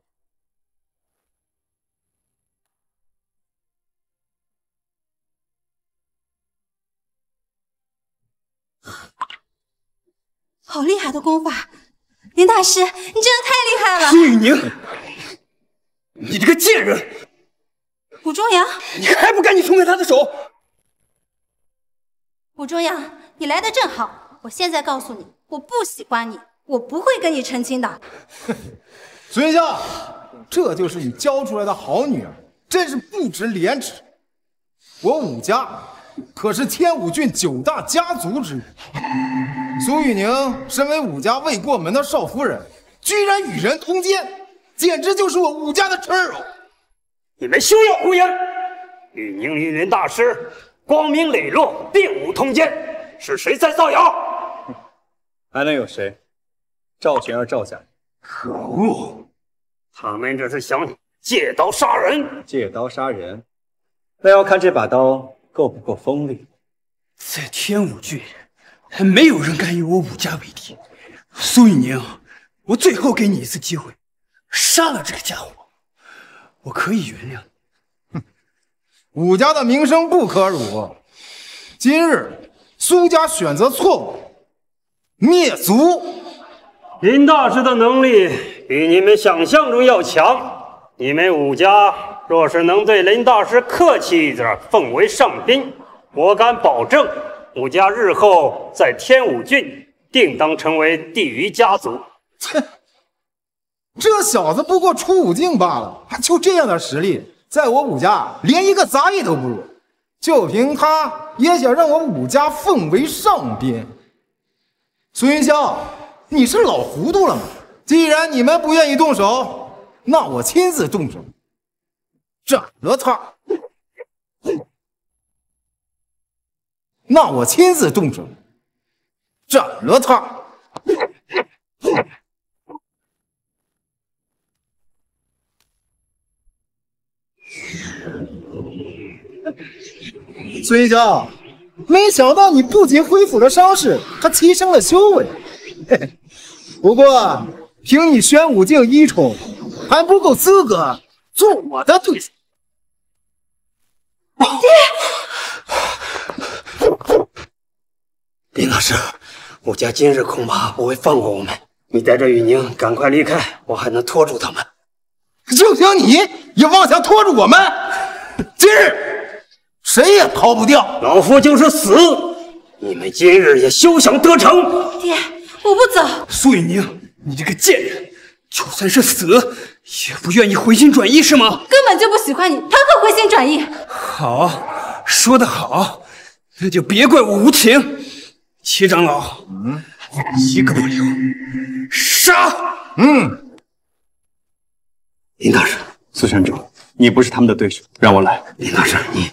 好厉害的功法，林大师，你真的太厉害了！ 苏雨宁，你这个贱人！ 武中阳， 你还不赶紧松开他的手！ 武中阳，你来的正好，我现在告诉你，我不喜欢你，我不会跟你成亲的。 苏云霄，这就是你教出来的好女儿，真是不知廉耻。我武家可是天武郡九大家族之一，苏雨宁身为武家未过门的少夫人，居然与人通奸，简直就是我武家的耻辱！ 你们休要胡言！雨宁凌云大师光明磊落，并无通奸，是谁在造谣？ 还能有谁？赵全儿赵家人。 可恶！他们这是想借刀杀人！ 借刀杀人，那要看这把刀够不够锋利。 在天武郡，还没有人敢与我武家为敌。 苏雨宁，我最后给你一次机会，杀了这个家伙，我可以原谅你。 武家的名声不可辱，今日苏家选择错误，灭族。 林大师的能力比你们想象中要强，你们武家若是能对林大师客气一点，奉为上宾，我敢保证，武家日后在天武郡定当成为第一家族。 切，这小子不过初武境罢了，还就这样的实力，在我武家连一个杂役都不如。就凭他也想让我武家奉为上宾？苏云霄，你是老糊涂了吗？既然你们不愿意动手，那我亲自动手，斩了他。那我亲自动手，斩了他。苏云霄，没想到你不仅恢复了伤势，还提升了修为。嘿嘿，不过凭你玄武境一重，还不够资格做我的对手。 林大师，武家今日恐怕不会放过我们，你带着雨宁赶快离开，我还能拖住他们。 就凭你也妄想拖住我们，今日谁也逃不掉。 老夫就是死，你们今日也休想得逞。 爹，我不走。 苏雨宁，你这个贱人，就算是死，也不愿意回心转意是吗？ 根本就不喜欢你，谈何回心转意？ 好，说得好，那就别怪我无情。齐长老，嗯，一个不留，杀！ 嗯。 林大师， 苏山主，你不是他们的对手，让我来。 林大师，你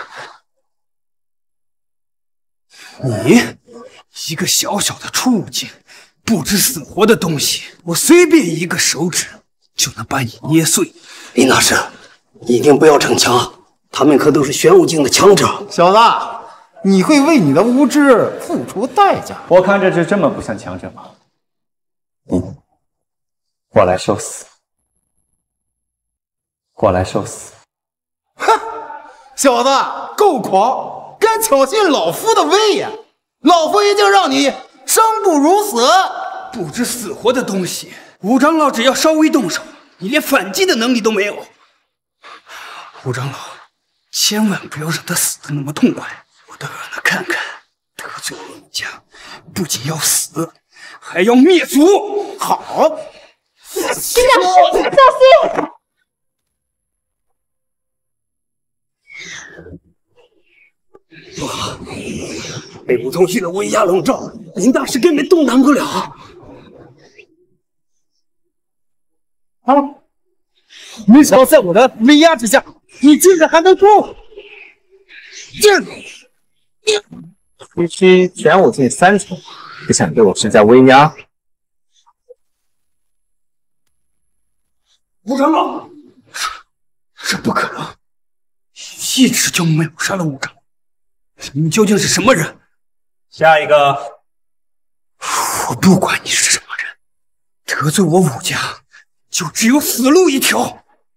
你一个小小的初武境，不知死活的东西，我随便一个手指就能把你捏碎。 林大师，一定不要逞强，他们可都是玄武境的强者。 小子，你会为你的无知付出代价。 我看这只这么不像强者吗？嗯，我来受死。我来受死！ 哼，小子够狂，敢挑衅老夫的威严！老夫已经让你生不如死。 不知死活的东西，吴长老只要稍微动手，你连反击的能力都没有。吴长老，千万不要让他死得那么痛快，我都让他看看，得罪我们家，不仅要死，还要灭族。好， 林大师，小心！ 不好，被武通旭的威压笼罩，林大师根本动弹不了。 啊！没想到在我的威压之下，你竟然还能动！这， 区区玄武境三重，就想对我施加威压？ 吴长老，这不可能！一直就没有杀了吴长老。你们究竟是什么人？ 下一个， 我不管你是什么人，得罪我武家，就只有死路一条。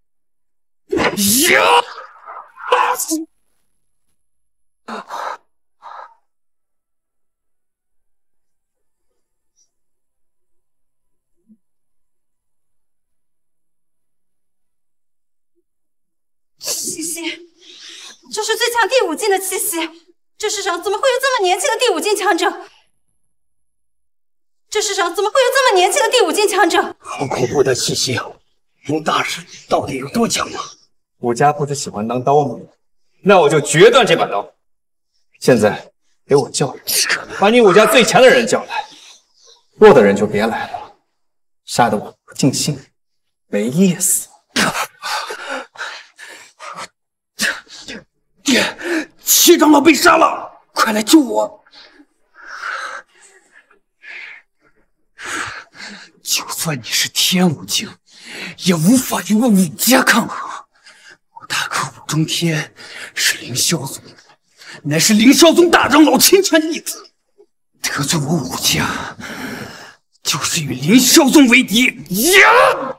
呀！ 气息，这是最强第五境的气息。这世上怎么会有这么年轻的第五境强者？这世上怎么会有这么年轻的第五境强者？ 好恐怖的气息！林大师到底有多强啊？ 武家不只喜欢当刀奴，那我就决断这把刀。现在给我叫人，把你武家最强的人叫来，弱的人就别来了，杀得我不尽兴，没意思。 爹，七长老被杀了，快来救我！就算你是天武境，也无法与我武家抗衡。我大哥武中天是凌霄宗，乃是凌霄宗大长老亲传弟子，得罪我武家， 就是与凌霄宗为敌。呀！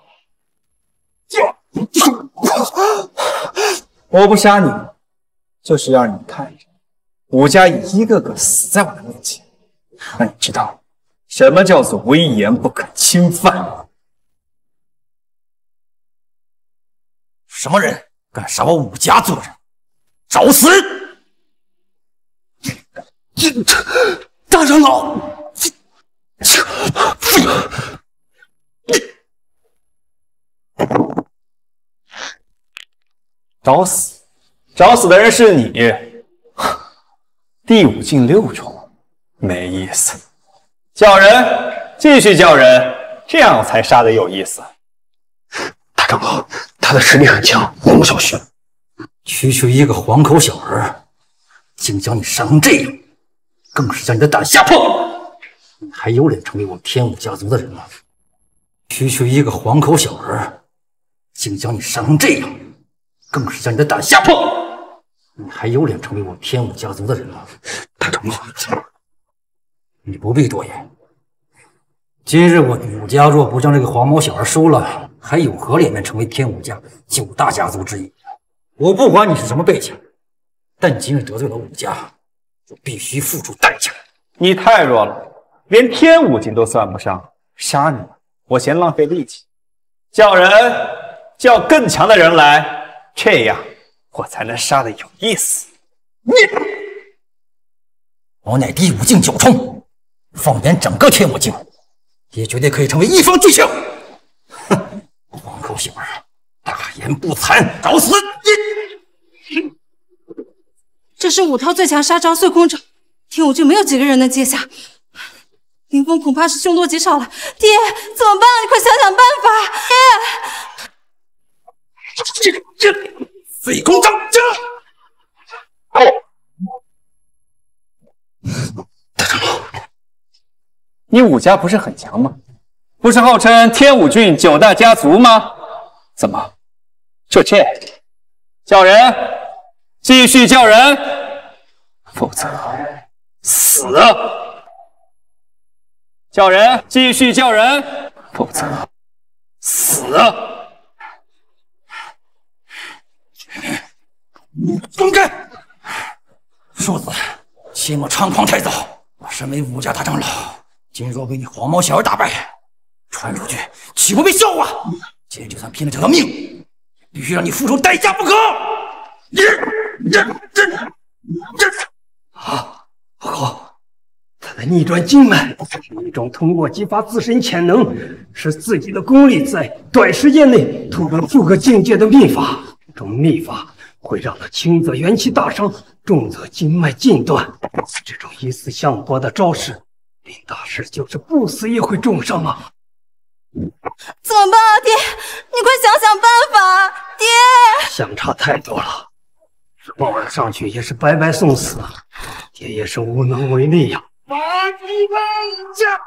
我不杀你，就是让你看着武家一个个死在我的面前，让你知道什么叫做威严不可侵犯。 什么人敢杀我武家族人？找死！这大长老， 找死！找死的人是你。第五境六重，没意思。叫人，继续叫人，这样才杀得有意思。 大长老，他的实力很强，我不小觑。区区一个黄口小儿，竟将你杀成这样，更是将你的胆吓破！你还有脸成为我天武家族的人吗？区区一个黄口小儿，竟将你杀成这样，更是将你的胆吓破！你还有脸成为我天武家族的人吗？大长老，你不必多言。今日我武家若不将这个黄毛小儿收了，还有何脸面成为天武家九大家族之一？我不管你是什么背景，但你今日得罪了武家，就必须付出代价。 你太弱了，连天武境都算不上，杀你我嫌浪费力气。叫人，叫更强的人来，这样我才能杀得有意思。 你，我乃第五境九重，放眼整个天武境，也绝对可以成为一方巨星。哼，黄口小儿，大言不惭，找死！ 这是武韬最强杀招碎空掌，天武郡没有几个人能接下。林峰恐怕是凶多吉少了，爹，怎么办？你快想想办法！爹， 这这碎空掌，这大长老，你武家不是很强吗？不是号称天武郡九大家族吗？怎么就这样？叫人，继续叫人，否则死！叫人，继续叫人，否则死！ 滚开！庶子，切莫猖狂太早！我身为武家大长老，今若被你黄毛小儿打败，传出去岂不被笑话？今日就算拼了这条命，必须让你付出代价不可！你这这这啊，好，他的逆转经脉是一种通过激发自身潜能，使自己的功力在短时间内突破数个境界的秘法。这种秘法会让他轻则元气大伤，重则经脉尽断。这种一丝相搏的招式，林大师就是不死也会重伤啊！ 怎么办啊，爹？你快想想办法，爹！ 相差太多了，偶尔上去也是白白送死，爹也是无能为力呀。把你们家！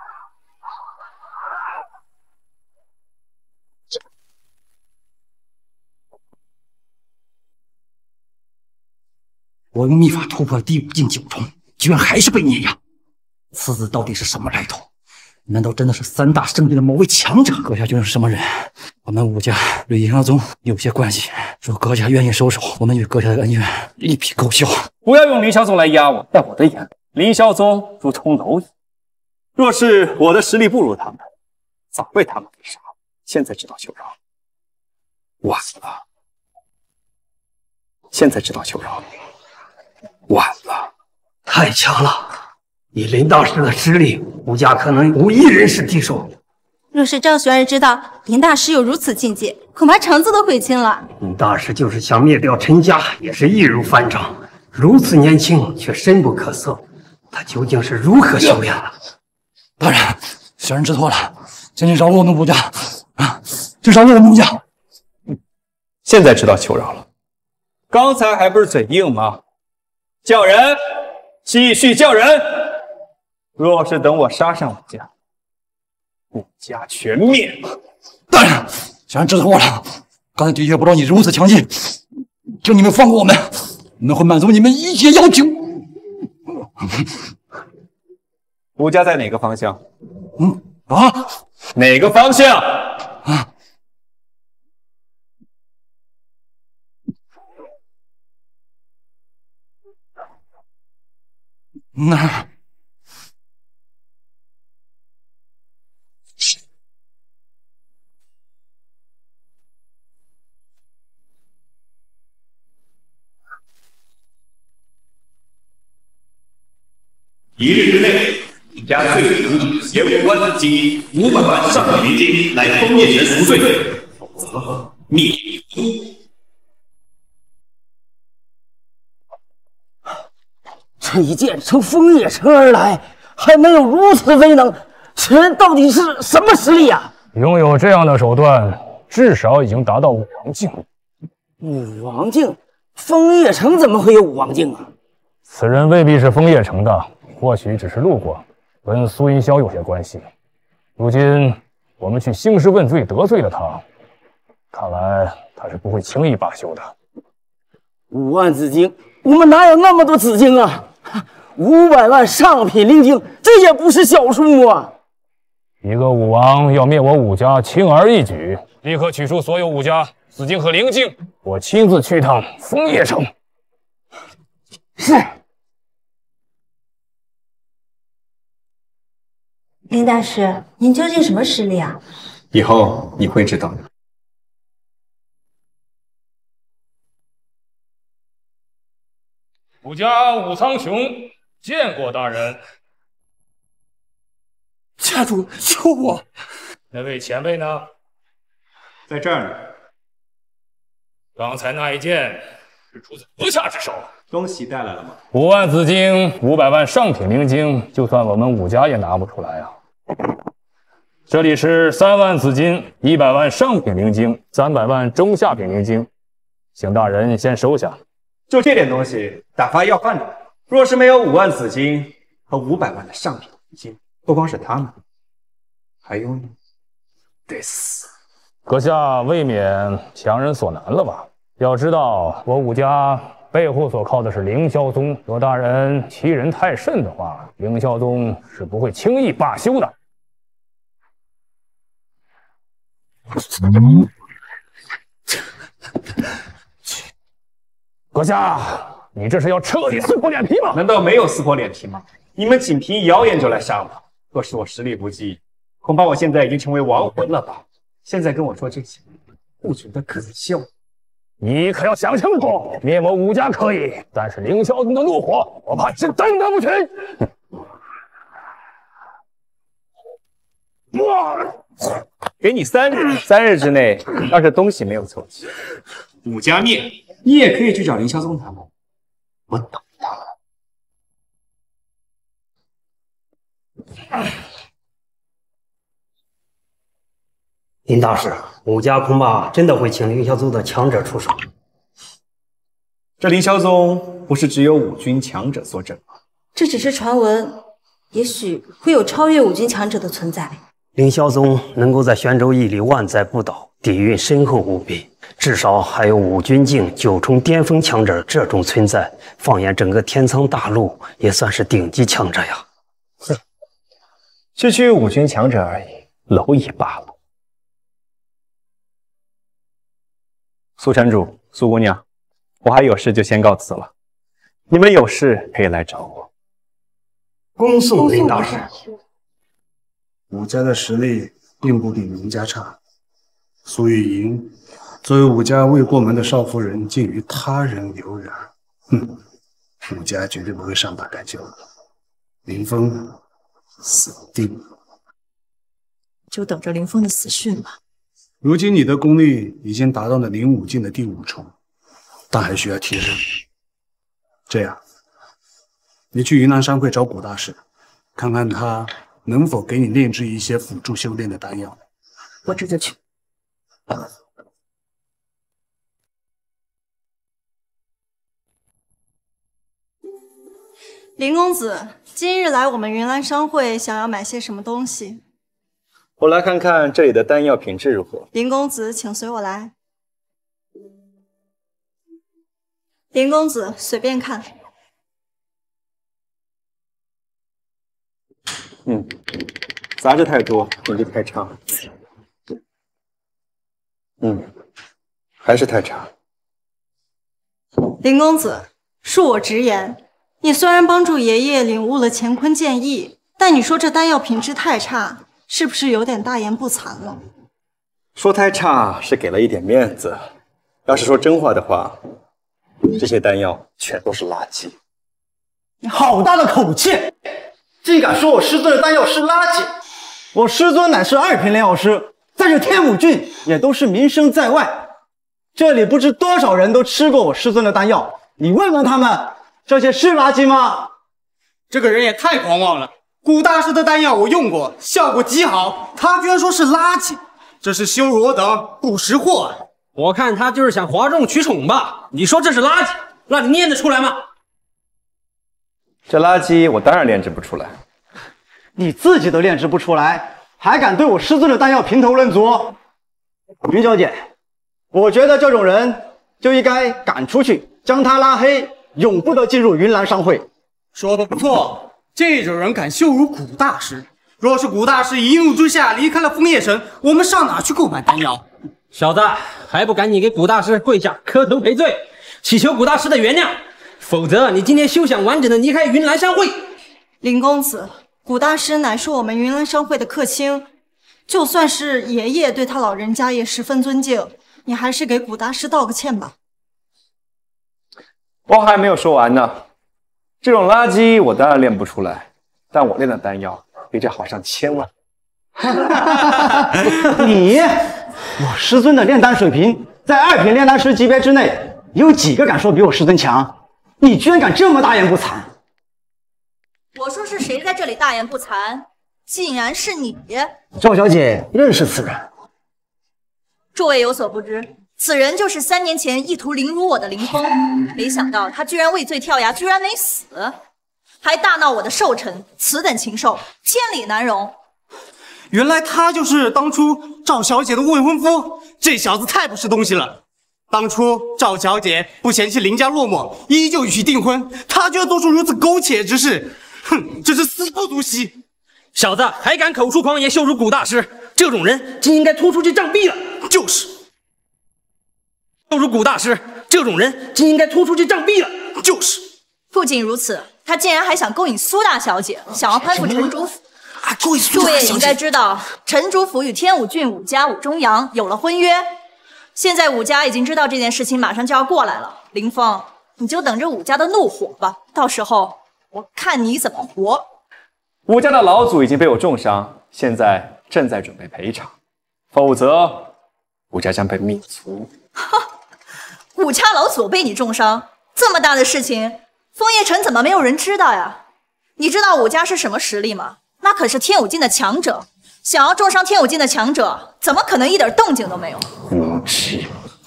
我用秘法突破了第五境九重，居然还是被碾压。此子到底是什么来头？难道真的是三大圣地的某位强者？阁下究竟是什么人？我们武家与凌霄宗有些关系，若阁下愿意收手，我们与阁下的恩怨一笔勾销。 不要用凌霄宗来压我，在我的眼里，凌霄宗如同蝼蚁。若是我的实力不如他们，早被他们给杀了。现在知道求饶，晚了。现在知道求饶，晚了。 太强了！以林大师的实力，武家可能无一人是敌手。 若是赵玄儿知道林大师有如此境界，恐怕肠子都悔青了。 林大师就是想灭掉陈家，也是易如反掌。如此年轻，却深不可测，他究竟是如何修炼的？ 大人，小人知错了，请你饶了我们武家啊！请饶了我们武家。 现在知道求饶了，刚才还不是嘴硬吗？叫人，继续叫人。若是等我杀上武家，武家全灭。 大人，小人知错了，刚才的确不知道你如此强劲，请你们放过我们，我们会满足你们一切要求。 武家在哪个方向？ 嗯， 啊？哪个方向？啊！那儿。 一日之内，加罪徒携五万子金、五百万上品灵金来封叶城赎罪，否则灭族。 这一剑从枫叶城而来，还能有如此威能，此人到底是什么实力啊？ 拥有这样的手段，至少已经达到武王境。 武王境？枫叶城怎么会有武王境啊？ 此人未必是枫叶城的。或许只是路过，跟苏云霄有些关系。如今我们去兴师问罪，得罪了他，看来他是不会轻易罢休的。 五万紫金，我们哪有那么多紫金啊？五百万上品灵晶，这也不是小数目啊！ 一个武王要灭我武家，轻而易举，立刻取出所有武家紫金和灵晶，我亲自去趟枫叶城。 是。 林大师，您究竟什么实力啊？ 以后你会知道的。 武家武苍穹见过大人。 家主，救我！ 那位前辈呢？ 在这儿呢。 刚才那一剑是出自阁下之手。 东西带来了吗？ 五万紫金，五百万上品灵晶，就算我们武家也拿不出来啊。这里是三万紫金，一百万上品灵晶，三百万中下品灵晶，请大人先收下。 就这点东西，打发要饭的。若是没有五万紫金和五百万的上品灵晶，不光是他们，还有你，得死。 阁下未免强人所难了吧？要知道，我武家背后所靠的是凌霄宗，若大人欺人太甚的话，凌霄宗是不会轻易罢休的。阁下，你这是要彻底撕破脸皮吗？ 难道没有撕破脸皮吗？你们仅凭谣言就来杀我，若是我实力不济，恐怕我现在已经成为亡魂了吧？现在跟我说这些，不觉得可笑？ 你可要想清楚，灭我武家可以，但是凌霄宗的怒火，我怕是担当不起。 哇！给你三日，三日之内，要是东西没有凑齐，武家灭，你也可以去找凌霄宗他们。我等他们。 林大师，武家恐怕真的会请凌霄宗的强者出手。 这凌霄宗不是只有五军强者所整吗？ 这只是传闻，也许会有超越五军强者的存在。 凌霄宗能够在玄州屹立万载不倒，底蕴深厚无比，至少还有五军境九重巅峰强者这种存在。放眼整个天苍大陆，也算是顶级强者呀。 哼，区区五军强者而已，蝼蚁罢了。苏城主、苏姑娘，我还有事就先告辞了。你们有事可以来找我。 恭送林大师。 武家的实力并不比明家差。苏玉莹作为武家未过门的少夫人，竟与他人有染，哼，武家绝对不会善罢甘休。林峰死定了。 就等着林峰的死讯吧。 如今你的功力已经达到了灵武境的第五重，但还需要提升。这样，你去云南商会找古大师，看看他能否给你炼制一些辅助修炼的丹药。 我这就去。 林公子，今日来我们云岚商会，想要买些什么东西？ 我来看看这里的丹药品质如何。 林公子，请随我来。林公子，随便看。 嗯， 杂质太多，品质太差。嗯，还是太差。 林公子，恕我直言，你虽然帮助爷爷领悟了乾坤剑意，但你说这丹药品质太差，是不是有点大言不惭了？ 说太差是给了一点面子，要是说真话的话，这些丹药全都是垃圾。 你好大的口气，竟敢说我师尊的丹药是垃圾！我师尊乃是二品炼药师，在这天武郡也都是名声在外。这里不知多少人都吃过我师尊的丹药，你问问他们，这些是垃圾吗？ 这个人也太狂妄了！古大师的丹药我用过，效果极好，他居然说是垃圾，这是羞辱我等不识货啊！ 我看他就是想哗众取宠吧？你说这是垃圾，让你念得出来吗？ 这垃圾我当然炼制不出来。 你自己都炼制不出来，还敢对我师尊的丹药评头论足？云小姐，我觉得这种人就应该赶出去，将他拉黑，永不得进入云岚商会。 说的不错，这种人敢羞辱古大师，若是古大师一怒之下离开了枫叶城，我们上哪去购买丹药？ 小子，还不赶紧给古大师跪下磕头赔罪，祈求古大师的原谅，否则你今天休想完整的离开云岚商会。 林公子，古大师乃是我们云岚商会的客卿，就算是爷爷对他老人家也十分尊敬，你还是给古大师道个歉吧。 我还没有说完呢，这种垃圾我当然炼不出来，但我炼的丹药比这好上千万。 你，我师尊的炼丹水平在二品炼丹师级别之内，有几个敢说比我师尊强？你居然敢这么大言不惭！ 我说是谁在这里大言不惭？竟然是你！ 赵小姐认识此人？ 诸位有所不知，此人就是三年前意图凌辱我的林峰，没想到他居然畏罪跳崖，居然没死，还大闹我的寿辰，此等禽兽，千里难容。 原来他就是当初赵小姐的未婚夫，这小子太不是东西了。当初赵小姐不嫌弃林家落寞，依旧与其订婚，他居然做出如此苟且之事，哼，真是死不足惜！ 小子还敢口出狂言，羞辱古大师，这种人真应该拖出去杖毙了。 就是羞辱古大师，这种人真应该拖出去杖毙了。 就是不仅如此，他竟然还想勾引苏大小姐，想要攀附城主府。 啊，勾引诸位也应该知道，城主府与天武郡武家武中阳有了婚约。现在武家已经知道这件事情，马上就要过来了。林峰，你就等着武家的怒火吧，到时候我看你怎么活。 武家的老祖已经被我重伤，现在正在准备赔偿，否则武家将被灭族。 哈，武家老祖被你重伤，这么大的事情，枫叶城怎么没有人知道呀？你知道武家是什么实力吗？那可是天武境的强者，想要重伤天武境的强者，怎么可能一点动静都没有？ 无耻！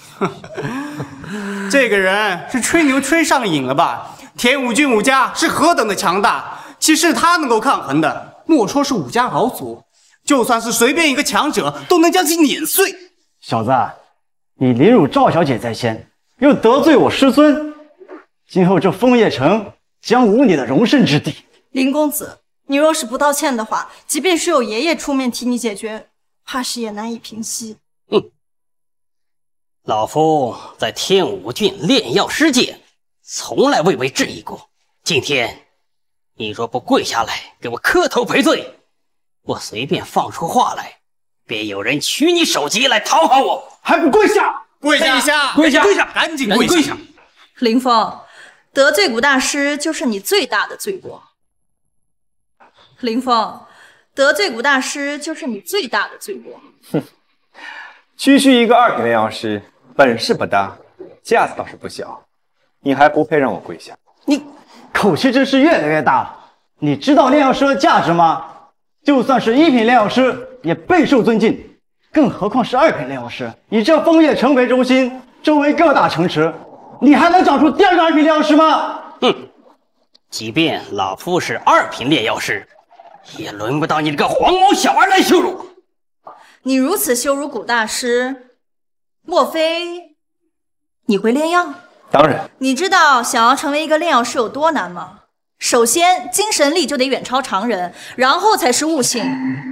这个人是吹牛吹上瘾了吧？天武郡武家是何等的强大，岂是他能够抗衡的？莫说是武家老祖，就算是随便一个强者，都能将其碾碎。 小子，你凌辱赵小姐在先，又得罪我师尊，今后这枫叶城将无你的容身之地。 林公子，你若是不道歉的话，即便是有爷爷出面替你解决，怕是也难以平息。 哼，老夫在天武郡炼药师界从来未被质疑过。今天你若不跪下来给我磕头赔罪，我随便放出话来，便有人取你首级来讨好我。 还不跪下！ 跪下！ 跪下！ 跪下！赶紧跪下！ 跪下！ 林峰，得罪古大师就是你最大的罪过。林峰，得罪古大师就是你最大的罪过。 哼，区区一个二品炼药师，本事不大，架子倒是不小，你还不配让我跪下。 你口气真是越来越大了。你知道炼药师的价值吗？就算是一品炼药师也备受尊敬，更何况是二品炼药师。以这枫叶城为中心，周围各大城池，你还能找出第二个二品炼药师吗？ 哼，即便老夫是二品炼药师，也轮不到你这个黄毛小儿来羞辱。 你如此羞辱古大师，莫非你会炼药？ 当然。 你知道想要成为一个炼药师有多难吗？首先精神力就得远超常人，然后才是悟性。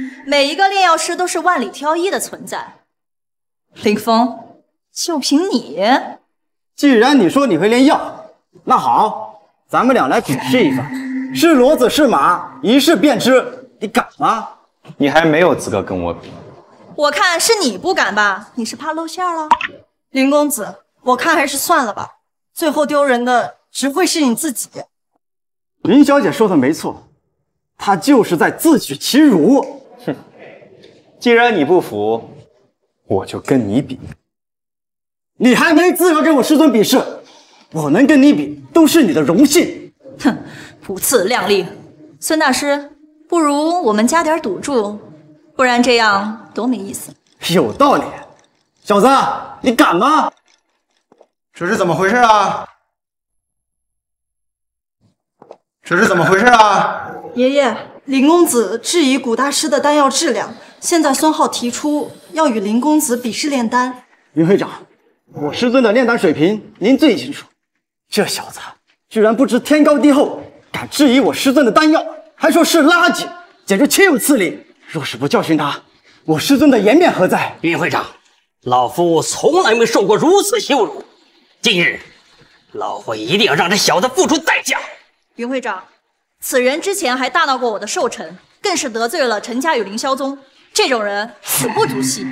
每一个炼药师都是万里挑一的存在。林峰，就凭你？ 既然你说你会炼药，那好，咱们俩来比试一番，是骡子是马，一试便知，你敢吗？ 你还没有资格跟我比。 我看是你不敢吧？你是怕露馅了？ 林公子，我看还是算了吧，最后丢人的只会是你自己。 林小姐说的没错，她就是在自取其辱。 哼，既然你不服，我就跟你比。 你还没资格跟我师尊比试，我能跟你比都是你的荣幸。 哼，不自量力。孙大师，不如我们加点赌注，不然这样多没意思。 有道理，小子，你敢吗？ 这是怎么回事啊？这是怎么回事啊？ 爷爷，林公子质疑古大师的丹药质量，现在孙浩提出要与林公子比试炼丹。 云会长，我师尊的炼丹水平您最清楚，这小子居然不知天高地厚，敢质疑我师尊的丹药，还说是垃圾，简直岂有此理！若是不教训他，我师尊的颜面何在？ 云会长，老夫从来没受过如此羞辱，今日老夫一定要让这小子付出代价。 云会长，此人之前还大闹过我的寿辰，更是得罪了陈家与凌霄宗，这种人死不足惜。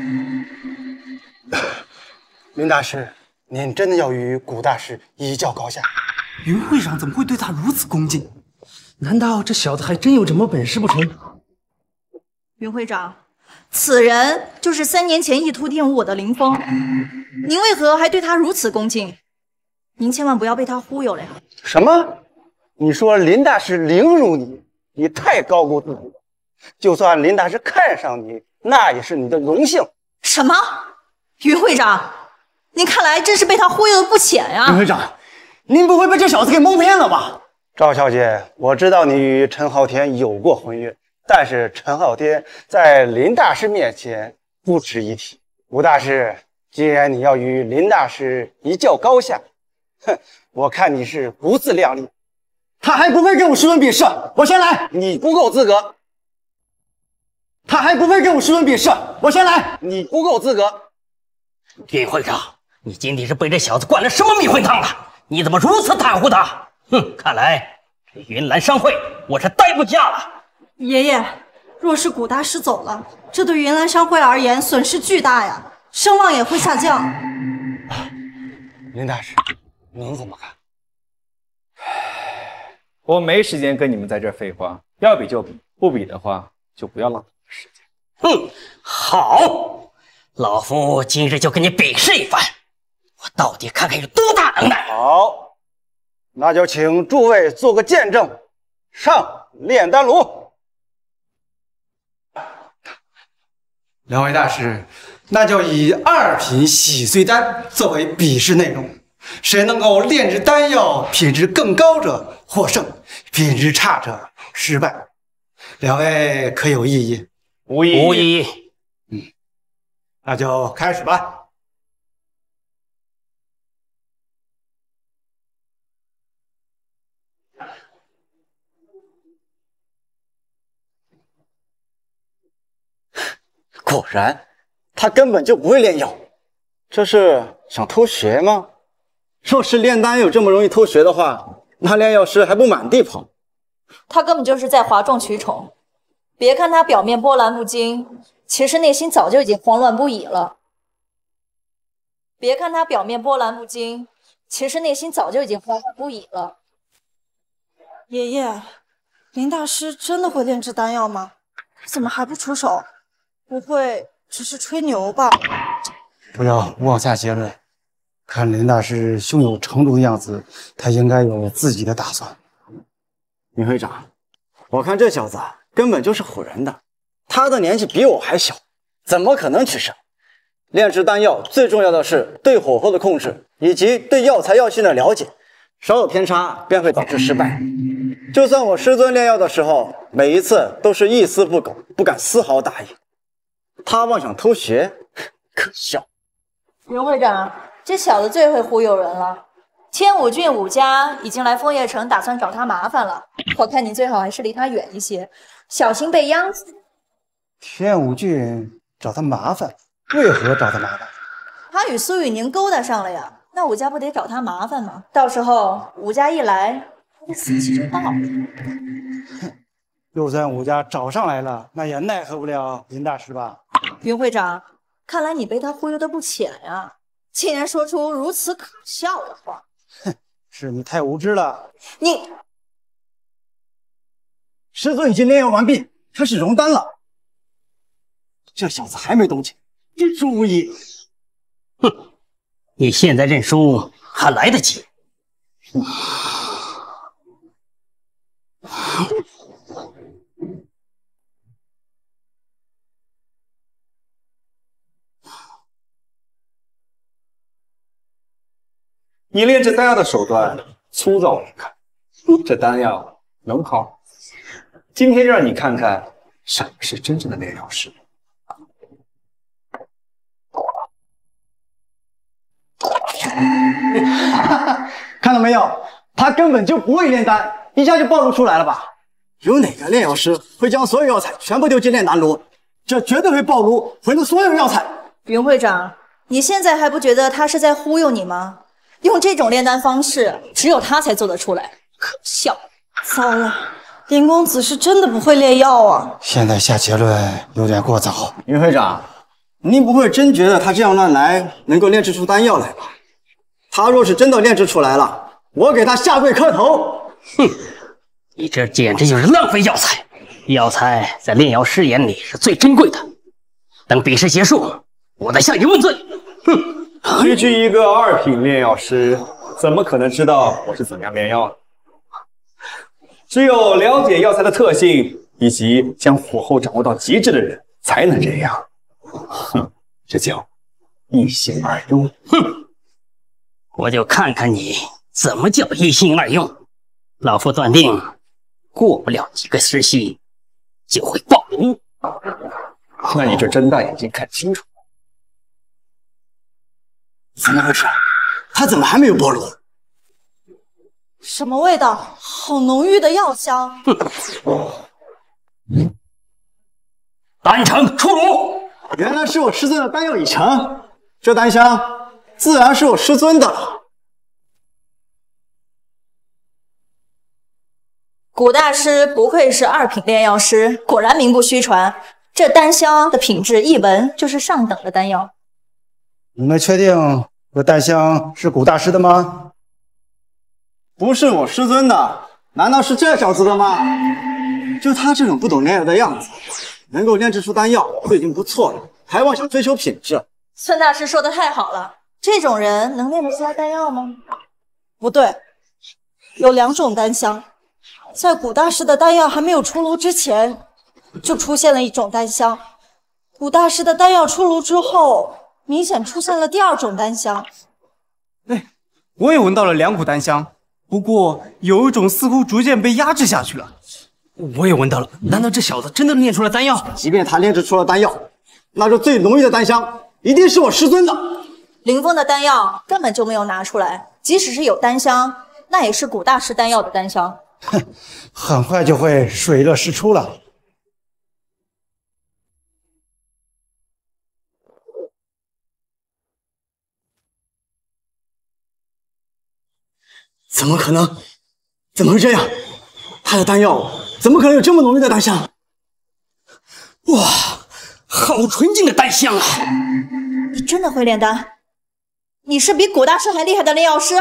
林大师，您真的要与古大师一较高下？ 云会长怎么会对他如此恭敬？难道这小子还真有什么本事不成？ 云会长，此人就是三年前意图玷污我的林峰，您为何还对他如此恭敬？您千万不要被他忽悠了呀！ 什么？你说林大师凌辱你，你太高估自己了。就算林大师看上你，那也是你的荣幸。 什么？云会长，您看来真是被他忽悠的不浅呀！ 云会长，您不会被这小子给蒙骗了吧？ 赵小姐，我知道你与陈昊天有过婚约，但是陈昊天在林大师面前不值一提。吴大师，既然你要与林大师一较高下，哼，我看你是不自量力。 他还不配跟我师尊比试，我先来。 你不够资格。 他还不配跟我师尊比试，我先来。 你不够资格。 云会长，你今天是被这小子灌了什么迷魂汤了？你怎么如此袒护他？哼，看来这云岚商会我是待不下了。 爷爷，若是古大师走了，这对云岚商会而言损失巨大呀，声望也会下降。 林大师，您怎么看？ 我没时间跟你们在这废话，要比就比，不比的话就不要浪费时间。 哼，好，老夫今日就跟你比试一番，我到底看看有多大能耐。 好，那就请诸位做个见证，上炼丹炉。 两位大师，那就以二品洗髓丹作为比试内容。谁能够炼制丹药品质更高者获胜，品质差者失败。两位可有异议？ 无异议。无异议。 嗯，那就开始吧。 果然，他根本就不会炼药，这是想偷学吗？若是炼丹有这么容易偷学的话，那炼药师还不满地跑？ 他根本就是在哗众取宠。别看他表面波澜不惊，其实内心早就已经慌乱不已了。别看他表面波澜不惊，其实内心早就已经慌乱不已了。 爷爷，林大师真的会炼制丹药吗？怎么还不出手？不会只是吹牛吧？ 不要妄下结论。看林大师胸有成竹的样子，他应该有自己的打算。 云会长，我看这小子根本就是唬人的。他的年纪比我还小，怎么可能取胜？炼制丹药最重要的是对火候的控制，以及对药材药性的了解。稍有偏差便会导致失败。就算我师尊炼药的时候，每一次都是一丝不苟，不敢丝毫大意。他妄想偷学，可笑。 云会长，这小子最会忽悠人了。天武郡武家已经来枫叶城，打算找他麻烦了。我看你最好还是离他远一些，小心被殃死。 天武俊找他麻烦，为何找他麻烦？ 他与苏雨宁勾搭上了呀，那武家不得找他麻烦吗？到时候武家一来，那死期就到了。 就算武家找上来了，那也奈何不了林大师吧？ 云会长，看来你被他忽悠的不浅呀，竟然说出如此可笑的话。 哼，是你太无知了。 你， 师尊已经炼药完毕，开始熔丹了。这小子还没动静，真是无疑。 哼，你现在认输还来得及。 你炼制丹药的手段粗糙难看，这丹药能好？今天就让你看看什么是真正的炼药师。 看到没有，他根本就不会炼丹，一下就暴露出来了吧？有哪个炼药师会将所有药材全部丢进炼丹炉？这绝对会暴露毁了所有药材。 云会长，你现在还不觉得他是在忽悠你吗？用这种炼丹方式，只有他才做得出来，可笑！ 糟了，林公子是真的不会炼药啊！ 现在下结论有点过早。云会长，您不会真觉得他这样乱来能够炼制出丹药来吧？他若是真的炼制出来了，我给他下跪磕头！ 哼，你这简直就是浪费药材！药材在炼药师眼里是最珍贵的。等比试结束，我再向你问罪。哼！ 区区一个二品炼药师，怎么可能知道我是怎么样炼药的？只有了解药材的特性以及将火候掌握到极致的人，才能这样。哼，这叫一心二用。 哼，我就看看你怎么叫一心二用。老夫断定，过不了几个时息就会暴露。 那你就睁大眼睛看清楚。 怎么回事？他怎么还没有暴露？ 什么味道？好浓郁的药香！ 丹成出炉！ 原来是我师尊的丹药已成，这丹香自然是我师尊的了。 古大师不愧是二品炼药师，果然名不虚传。这丹香的品质一闻就是上等的丹药。 你们确定这丹香是古大师的吗？不是我师尊的，难道是这小子的吗？就他这种不懂炼药的样子，能够炼制出丹药就已经不错了，还妄想追求品质。 孙大师说的太好了，这种人能炼得出来丹药吗？ 不对，有两种丹香，在古大师的丹药还没有出炉之前，就出现了一种丹香。古大师的丹药出炉之后，明显出现了第二种丹香。 哎，我也闻到了两股丹香，不过有一种似乎逐渐被压制下去了。我也闻到了，难道这小子真的炼出了丹药？ 即便他炼制出了丹药，那这最浓郁的丹香一定是我师尊的。 林峰的丹药根本就没有拿出来，即使是有丹香，那也是古大师丹药的丹香。 哼，很快就会水落石出了。怎么可能？怎么会这样？他的丹药怎么可能有这么浓郁的丹香？ 哇，好纯净的丹香啊！ 你真的会炼丹？你是比古大师还厉害的炼药师？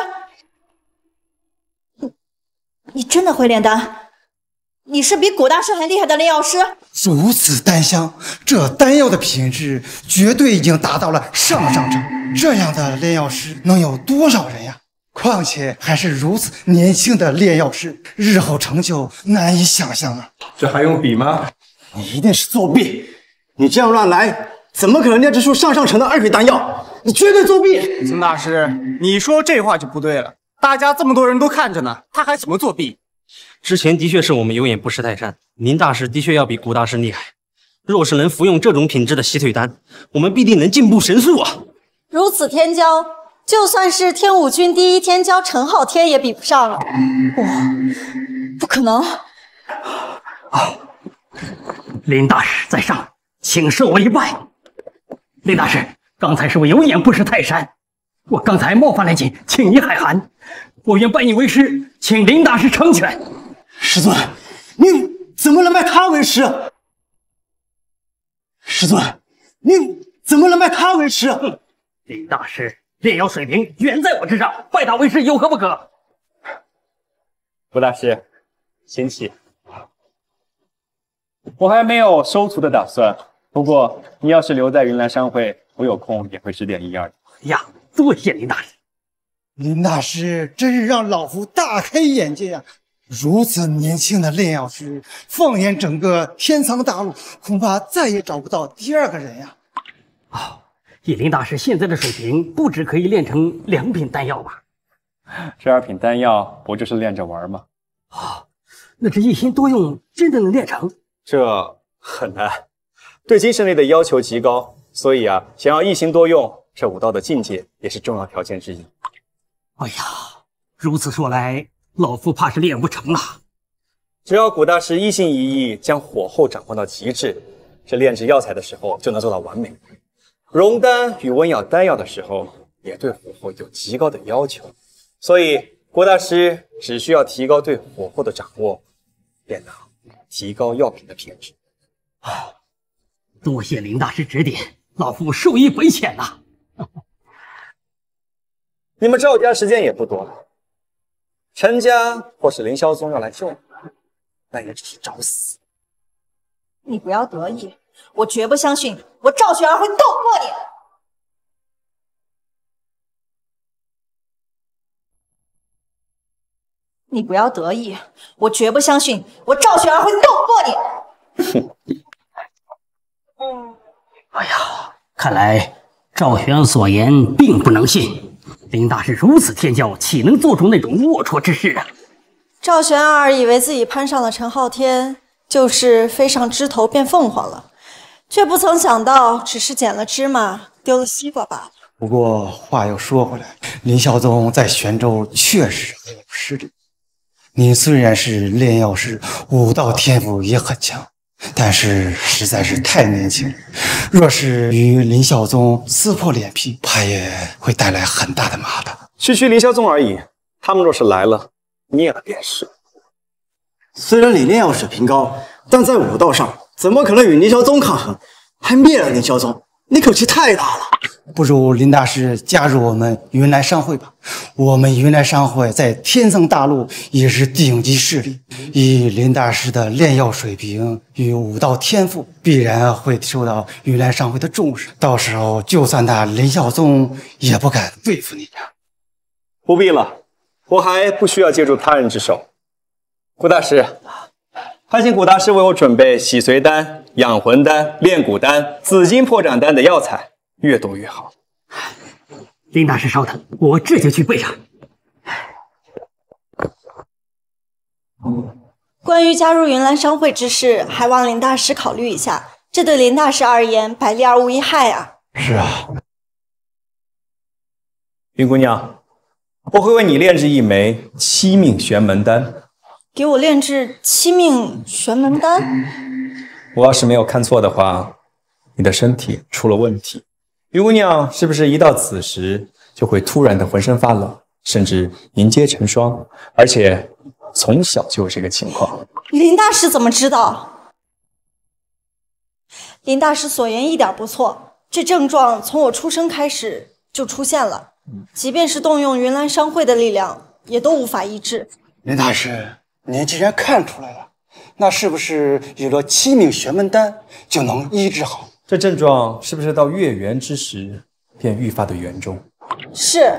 你你真的会炼丹？你是比古大师还厉害的炼药师？ 如此丹香，这丹药的品质绝对已经达到了上上乘。这样的炼药师能有多少人呀？况且还是如此年轻的炼药师，日后成就难以想象啊！ 这还用比吗？ 你一定是作弊！你这样乱来，怎么可能炼制出上上乘的二品丹药？你绝对作弊！ 孙大师，你说这话就不对了。大家这么多人都看着呢，他还怎么作弊？ 之前的确是我们有眼不识泰山，林大师的确要比古大师厉害。若是能服用这种品质的洗腿丹，我们必定能进步神速啊！ 如此天骄，就算是天武军第一天骄陈昊天也比不上了。哇，不可能！ 林大师在上， 请受我一拜。林大师，刚才是我有眼不识泰山，我刚才冒犯了您，请您海涵。我愿拜你为师，请林大师成全。 师尊，你怎么能拜他为师？师尊，你怎么能拜他为师？ 林大师炼药水平远在我之上，拜他为师有何不可？ 顾大师，请起。我还没有收徒的打算，不过你要是留在云岚商会，我有空也会指点一二的。 呀，多谢林大师。 林大师真是让老夫大开眼界啊！如此年轻的炼药师，放眼整个天苍大陆，恐怕再也找不到第二个人呀！ 哦，以林大师现在的水平，不止可以炼成两品丹药吧？ 这二品丹药不就是练着玩吗？ 啊、哦，那这一心多用真的能炼成？ 这很难，对精神力的要求极高，所以啊，想要一心多用，这武道的境界也是重要条件之一。 哎呀，如此说来，老夫怕是炼不成了。 只要古大师一心一意将火候掌握到极致，这炼制药材的时候就能做到完美。熔丹与温药丹药的时候，也对火候有极高的要求，所以郭大师只需要提高对火候的掌握，便能提高药品的品质。 啊，多谢林大师指点，老夫受益匪浅呐。 你们赵家时间也不多了，陈家或是凌霄宗要来救你，那也只是找死。 你不要得意，我绝不相信我赵雪儿会斗过你。你不要得意，我绝不相信我赵雪儿会斗过你。 嗯，哎呀，看来赵玄儿所言并不能信。林大师如此天骄，岂能做出那种龌龊之事啊？ 赵玄儿以为自己攀上了陈昊天，就是飞上枝头变凤凰了，却不曾想到只是捡了芝麻丢了西瓜罢了。 不过话又说回来，林孝宗在玄州确实很有实力。你虽然是炼药师，武道天赋也很强，但是实在是太年轻，若是与林孝宗撕破脸皮，怕也会带来很大的麻烦。 区区林孝宗而已，他们若是来了，灭了便是。 虽然你炼药水平高，但在武道上怎么可能与林孝宗抗衡？还灭了林孝宗，你口气太大了。不如林大师加入我们云岚商会吧。我们云岚商会在天苍大陆也是顶级势力，以林大师的炼药水平与武道天赋，必然会受到云岚商会的重视。到时候就算他林孝宗也不敢对付你呀。 不必了，我还不需要借助他人之手。顾大师，还请古大师为我准备洗髓丹、养魂丹、炼骨丹、紫金破斩丹的药材，越多越好。 林大师稍等，我这就去备上。 关于加入云岚商会之事，还望林大师考虑一下，这对林大师而言，百利而无一害啊。 是啊， 云姑娘，我会为你炼制一枚七命玄门丹。 给我炼制七命玄门丹？ 我要是没有看错的话，你的身体出了问题。云姑娘是不是一到此时就会突然的浑身发冷，甚至凝结成霜，而且从小就有这个情况？ 林大师怎么知道？林大师所言一点不错，这症状从我出生开始就出现了，即便是动用云岚商会的力量，也都无法医治。 林大师，您既然看出来了，那是不是有了七命玄门丹就能医治好？ 这症状是不是到月圆之时便愈发的严重？ 是，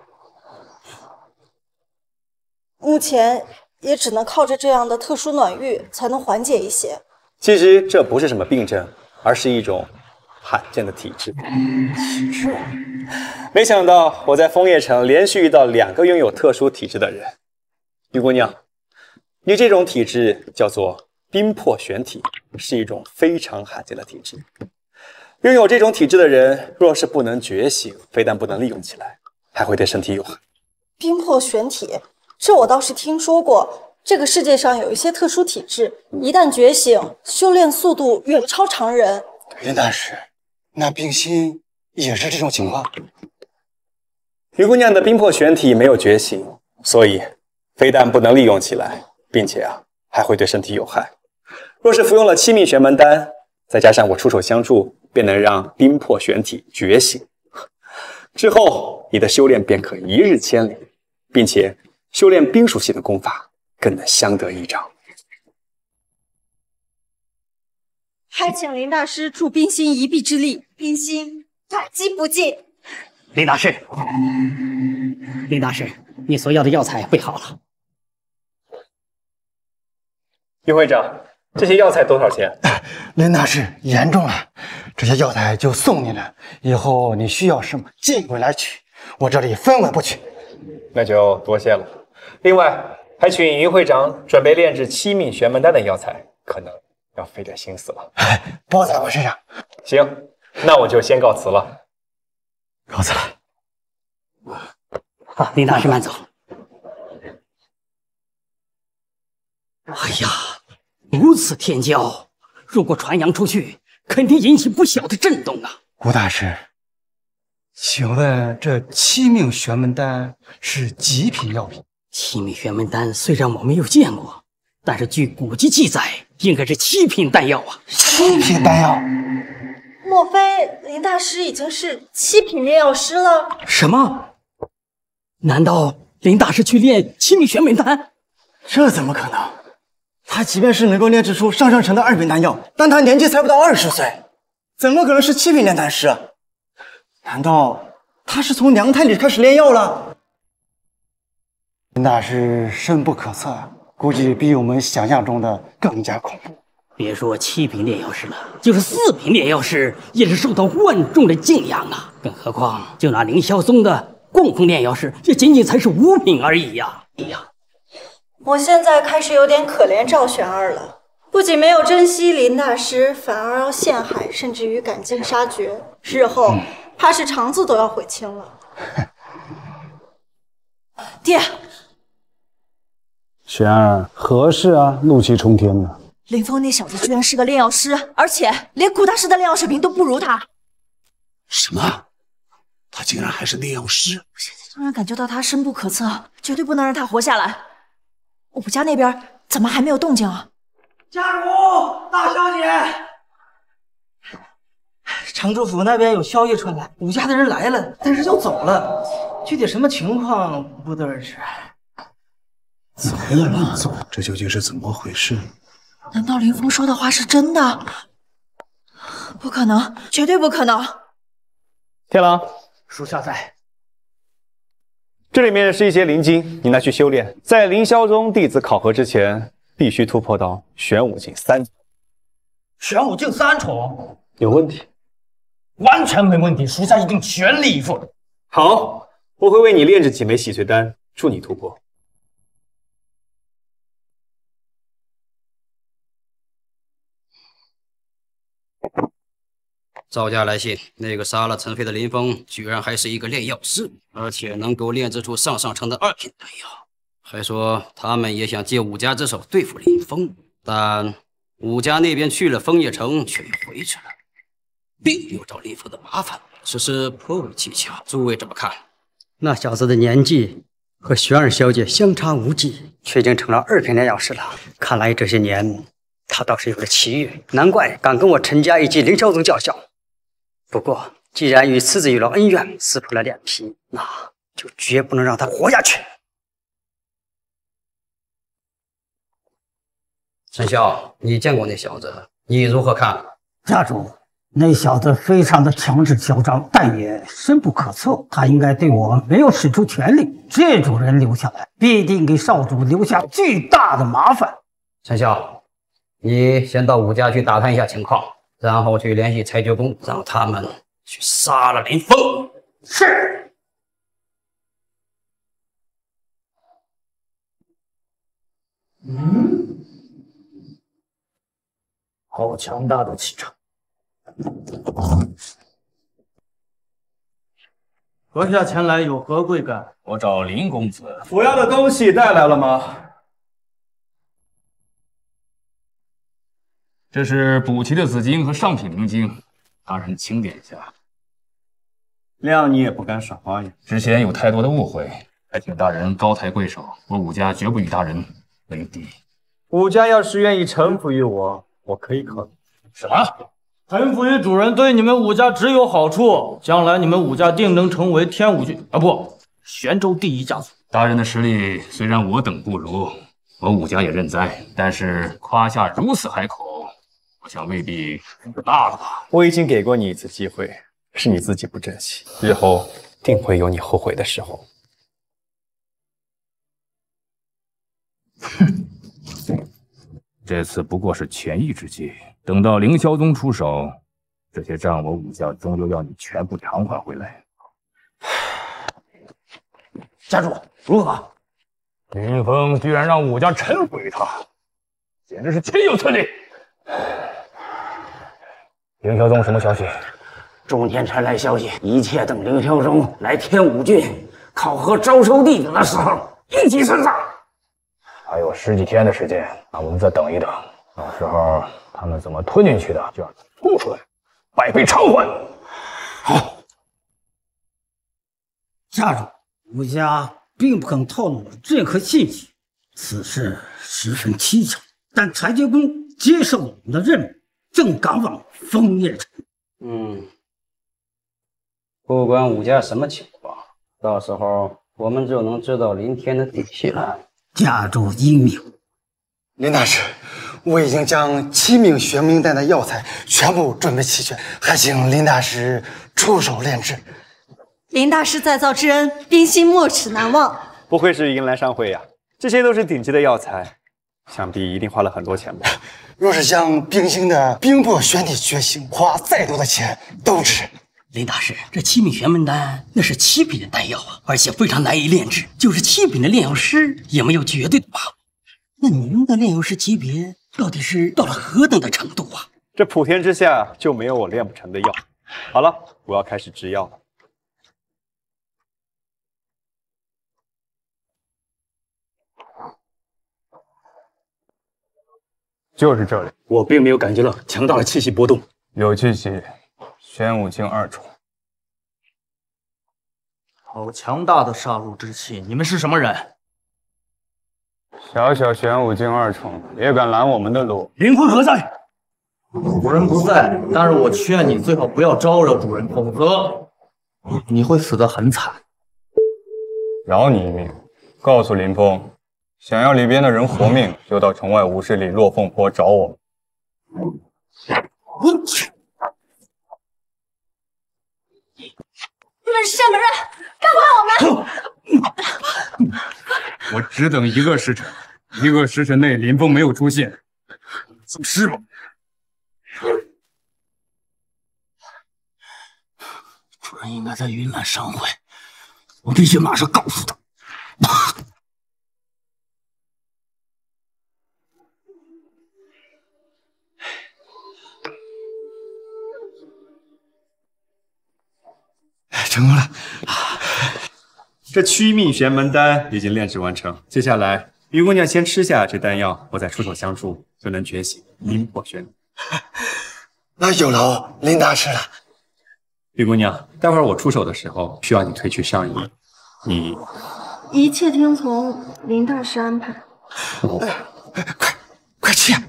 目前也只能靠着这样的特殊暖玉才能缓解一些。 其实这不是什么病症，而是一种罕见的体质。 体质？ 没想到我在枫叶城连续遇到两个拥有特殊体质的人。玉姑娘，你这种体质叫做冰魄玄体，是一种非常罕见的体质。拥有这种体质的人，若是不能觉醒，非但不能利用起来，还会对身体有害。 冰魄玄体，这我倒是听说过。这个世界上有一些特殊体质，一旦觉醒，修炼速度远超常人。 林大师，那冰心也是这种情况？于姑娘的冰魄玄体没有觉醒，所以非但不能利用起来，并且啊还会对身体有害。若是服用了七命玄门丹，再加上我出手相助，便能让冰魄玄体觉醒。之后，你的修炼便可一日千里，并且修炼冰属性的功法更能相得益彰。 还请林大师助冰心一臂之力，冰心感激不尽。 林大师，林大师，你所要的药材备好了。 于会长，这些药材多少钱？ 林大师，严重了，这些药材就送你了，以后你需要什么尽管来取，我这里分文不取。那就多谢了。另外，还请于会长准备炼制七命玄门丹的药材，可能要费点心思了。包在我身上。行，那我就先告辞了。告辞了。 啊，林大师慢走。哎呀，如此天骄，如果传扬出去，肯定引起不小的震动啊！ 吴大师，请问这七命玄门丹是极品药品？ 七命玄门丹虽然我没有见过，但是据古籍记载，应该是七品丹药啊！ 七品丹药？ 莫非林大师已经是七品炼药师了？ 什么？难道林大师去炼七命玄门丹？ 这怎么可能？他即便是能够炼制出上上乘的二品丹药，但他年纪才不到二十岁，怎么可能是七品炼丹师？难道他是从娘胎里开始炼药了？林大师深不可测，估计比我们想象中的更加恐怖。 别说七品炼药师了，就是四品炼药师也是受到万众的敬仰啊！更何况就拿凌霄宗的供奉炼药师，这仅仅才是五品而已呀！哎呀！ 我现在开始有点可怜赵玄儿了，不仅没有珍惜林大师，反而要陷害，甚至于赶尽杀绝，日后怕是肠子都要悔青了。爹， 玄儿，何事啊？怒气冲天呢？ 林峰那小子居然是个炼药师，而且连顾大师的炼药水平都不如他。 什么？他竟然还是炼药师？ 我现在突然感觉到他深不可测，绝对不能让他活下来。武家那边怎么还没有动静啊？ 家主，大小姐，城主府那边有消息传来，武家的人来了，但是要走了，具体什么情况不得而知。 走了，走，这究竟是怎么回事？ 难道林峰说的话是真的？不可能，绝对不可能！ 天狼， 属下在。 这里面是一些灵晶，你拿去修炼。在凌霄宗弟子考核之前，必须突破到玄武境三重。 玄武境三重有问题？ 完全没问题，属下一定全力以赴。 好，我会为你炼制几枚洗髓丹，助你突破。 赵家来信，那个杀了陈飞的林峰，居然还是一个炼药师，而且能够炼制出上上乘的二品丹药，还说他们也想借武家之手对付林峰，但武家那边去了枫叶城，却又回去了，并没有找林峰的麻烦，只是颇为蹊跷。诸位怎么看？ 那小子的年纪和玄儿小姐相差无几，却已经成了二品炼药师了。看来这些年他倒是有了奇遇，难怪敢跟我陈家以及凌霄宗叫嚣。不过，既然与此子有了恩怨，撕破了脸皮，那就绝不能让他活下去。 陈潇，你见过那小子，你如何看？ 家主，那小子非常的强势嚣张，但也深不可测。他应该对我没有使出全力，这种人留下来，必定给少主留下巨大的麻烦。 陈潇，你先到武家去打探一下情况。然后去联系裁决宫，让他们去杀了林峰。 是。嗯，好强大的气场。 阁下前来有何贵干？ 我找林公子。 我要的东西带来了吗？ 这是补齐的紫晶和上品灵晶， 大人轻点一下。 谅你也不敢耍花样。 之前有太多的误会，还请大人高抬贵手，我武家绝不与大人为敌。 武家要是愿意臣服于我，我可以考虑。 什么？ 臣服于主人对你们武家只有好处，将来你们武家定能成为天武郡啊不，玄州第一家族。 大人的实力虽然我等不如，我武家也认栽，但是夸下如此海口，我想未必大了吧？ 我已经给过你一次机会，是你自己不珍惜，日后定会有你后悔的时候。 哼，这次不过是权宜之计，等到凌霄宗出手，这些账我武家终究要你全部偿还回来。 家主，如何？ 林峰居然让武家臣服于他，简直是岂有此理！凌霄宗什么消息？ 中间传来消息，一切等凌霄宗来天武郡考核招收弟子的时候一起升上。 还有十几天的时间，那我们再等一等，到时候他们怎么吞进去的，就让他吐出来，百倍偿还。 好，家主，武家并不肯透露任何信息，此事十分蹊跷。但裁决宫接受了我们的任务，正赶往枫叶城。 嗯，不管武家什么情况，到时候我们就能知道林天的底细了。 家主英明。 林大师，我已经将七名玄冥丹的药材全部准备齐全，还请林大师出手炼制。 林大师再造之恩，冰心没齿难忘。 不愧是迎来商会呀，这些都是顶级的药材，想必一定花了很多钱吧？ 若是将冰心的冰魄玄体觉醒，花再多的钱都值。 林大师，这七品玄门丹那是七品的丹药啊，而且非常难以炼制，就是七品的炼药师也没有绝对的把握。那您的炼药师级别到底是到了何等的程度啊？ 这普天之下就没有我炼不成的药。好了，我要开始制药了。 就是这里， 我并没有感觉到强大的气息波动。 有气息，玄武境二重。 好强大的杀戮之气！你们是什么人？ 小小玄武境二重，也敢拦我们的路？ 灵魂何在？主人不在，但是我劝你最好不要招惹主人，否则你会死得很惨。 饶你一命，告诉林峰，想要里边的人活命，就到城外五十里落凤坡找我们。 我去！你们是什么人？干坏我们！ 我只等一个时辰，一个时辰内林峰没有出现，走尸吧。 主人应该在云南商会，我必须马上告诉他。 成功了！这驱命玄门丹已经炼制完成，接下来玉姑娘先吃下这丹药，我再出手相助，就能觉醒灵魄玄。 那有劳林大师了。 玉姑娘，待会儿我出手的时候，需要你褪去上衣。你一切听从林大师安排。 快快吃呀！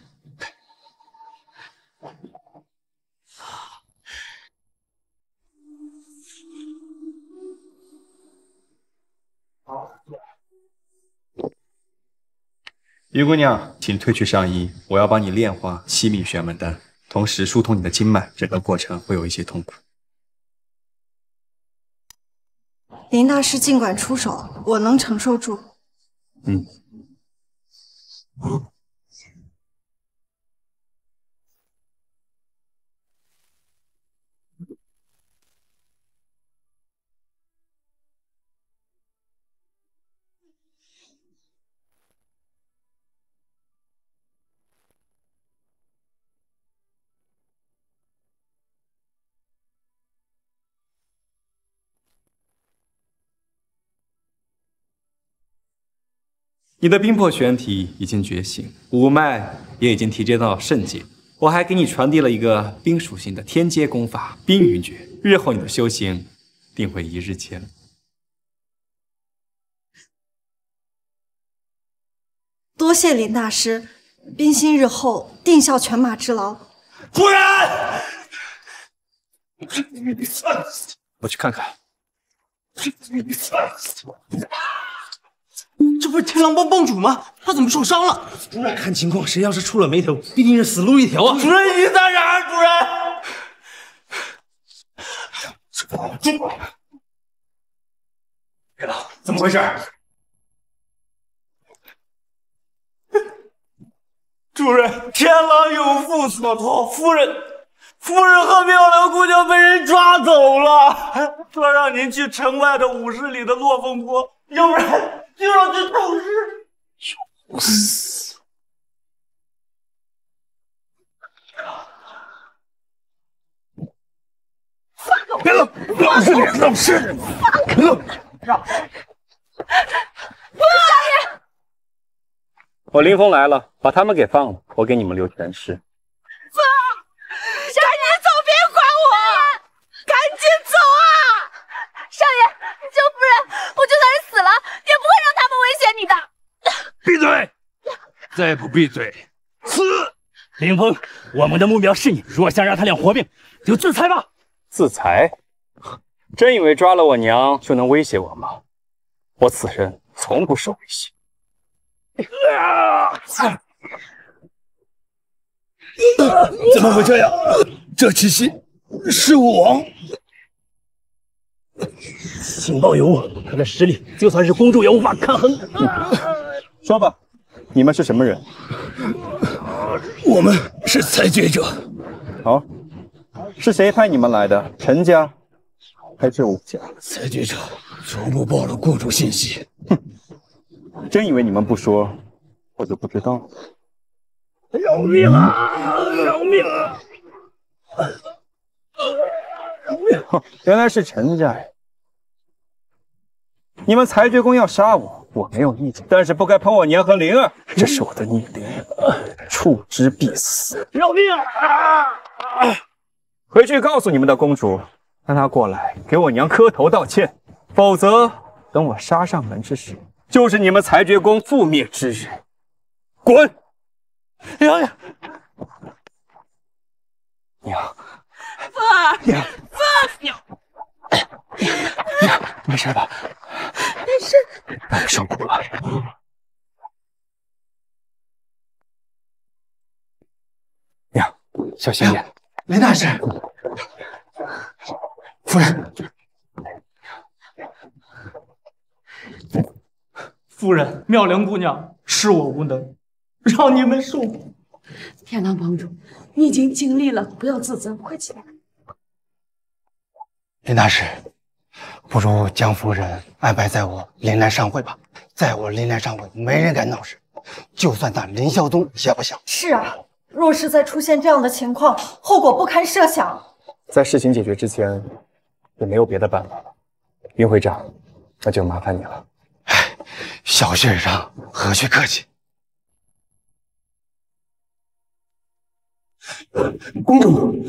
玉姑娘，请褪去上衣，我要帮你炼化七命玄门丹，同时疏通你的经脉，整个过程会有一些痛苦。 林大师尽管出手，我能承受住。 嗯。你的冰魄玄体已经觉醒，五脉也已经提阶到圣阶， 我还给你传递了一个冰属性的天阶功法冰云诀，日后你的修行定会一日千里。 多谢林大师，冰心日后定效犬马之劳。 夫人，我去看看。 这不是天狼帮帮主吗？他怎么受伤了？ 看情况，谁要是出了眉头，必定是死路一条啊！ 主人，于大人，主人。 月老，怎么回事？ 主人，天狼有负所托，夫人，夫人和妙龄姑娘被人抓走了，说让您去城外的五十里的落凤坡，要不然就要去透视。 去死！别了，老实点，老实点，别了。 少爷。 我林峰来了，把他们给放了，我给你们留全尸。 放！少爷，走，别管我，赶紧走啊！少爷，救夫人，我就算是死了，也不会让他们威胁你的。 闭嘴！再不闭嘴，死！林峰，我们的目标是你，若想让他俩活命，就制裁吧。自裁？真以为抓了我娘就能威胁我吗？我此人从不受威胁。啊！ 怎么会这样？这气息是我王。 情报有我，他的实力就算是公主也无法抗衡。 说吧，你们是什么人？ 我们是裁决者。 好，是谁派你们来的？陈家还是武家？ 裁决者初步报了雇主信息。 哼。真以为你们不说，我就不知道。 饶命啊！饶命啊！ 饶命！原来是陈家呀！你们裁决宫要杀我，我没有意见，但是不该碰我娘和灵儿，这是我的逆鳞，触之必死。 饶命啊！ 回去告诉你们的公主，让她过来给我娘磕头道歉，否则等我杀上门之时。就是你们裁决宫覆灭之日，滚！ 娘娘， 娘， 凤儿， 娘， 凤娘，娘，没事吧？ 没事。 别伤骨了。娘，小心点。 林大师，夫人。 夫人，妙龄姑娘，是我无能，让你们受苦。 天狼帮主，你已经尽力了，不要自责，快起来。 林大师，不如将夫人安排在我林来上会吧。在我林来上会，没人敢闹事，就算他林孝宗也不行。 是啊，若是再出现这样的情况，后果不堪设想。 在事情解决之前，也没有别的办法了。林会长，那就麻烦你了。 哎，小事上何须客气。 公主，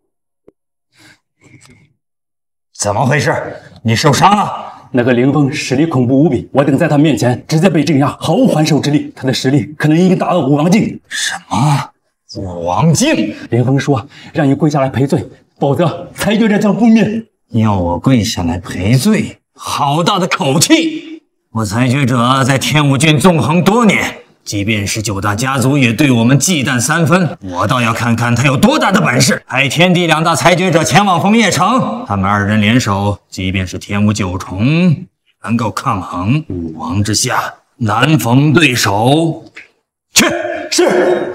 怎么回事？你受伤了？ 那个凌风实力恐怖无比，我等在他面前直接被镇压，毫无还手之力。他的实力可能已经达到武王境。 什么？武王境？ 凌风说让你跪下来赔罪，否则裁决者将覆灭。 要我跪下来赔罪？好大的口气！我裁决者在天武郡纵横多年，即便是九大家族也对我们忌惮三分。我倒要看看他有多大的本事，派天地两大裁决者前往枫叶城，他们二人联手，即便是天武九重，能够抗衡。武王之下，难逢对手。去！是。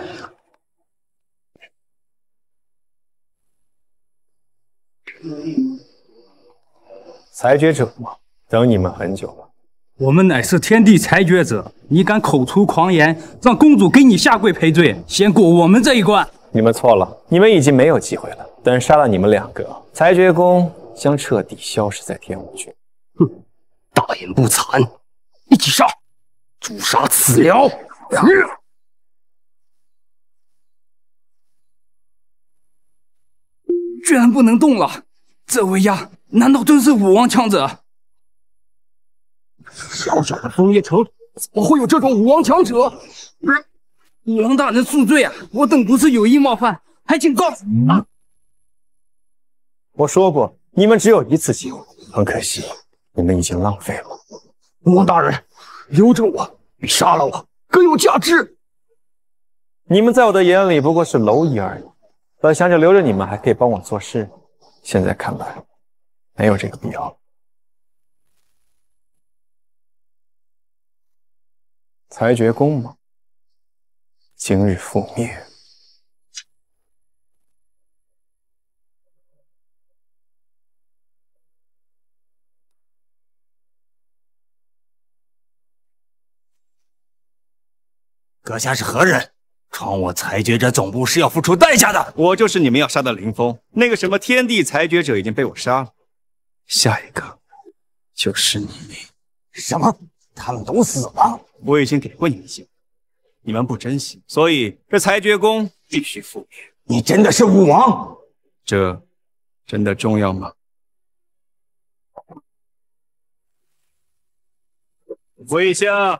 裁决者嘛，等你们很久了。 我们乃是天地裁决者，你敢口出狂言，让公主给你下跪赔罪，先过我们这一关。 你们错了，你们已经没有机会了。等杀了你们两个，裁决宫将彻底消失在天武郡。 哼，大言不惭，一起杀，诛杀此僚。 居然不能动了！这威压，难道真是武王强者？ 小小的枫叶城，怎么会有这种武王强者？武王大人恕罪啊！我等不是有意冒犯，还请告诉你啊！ 我说过，你们只有一次机会，很可惜，你们已经浪费了。 武王大人，留着我比杀了我更有价值。 你们在我的眼里不过是蝼蚁而已，本想着留着你们还可以帮我做事，现在看来没有这个必要。裁决宫吗？今日覆灭。 阁下是何人？闯我裁决者总部是要付出代价的。 我就是你们要杀的林峰，那个什么天地裁决者已经被我杀了，下一个就是你。 什么？他们都死了？ 我已经给过你们机会，你们不珍惜，所以这裁决宫必须覆灭。 你真的是武王？ 这真的重要吗？跪下！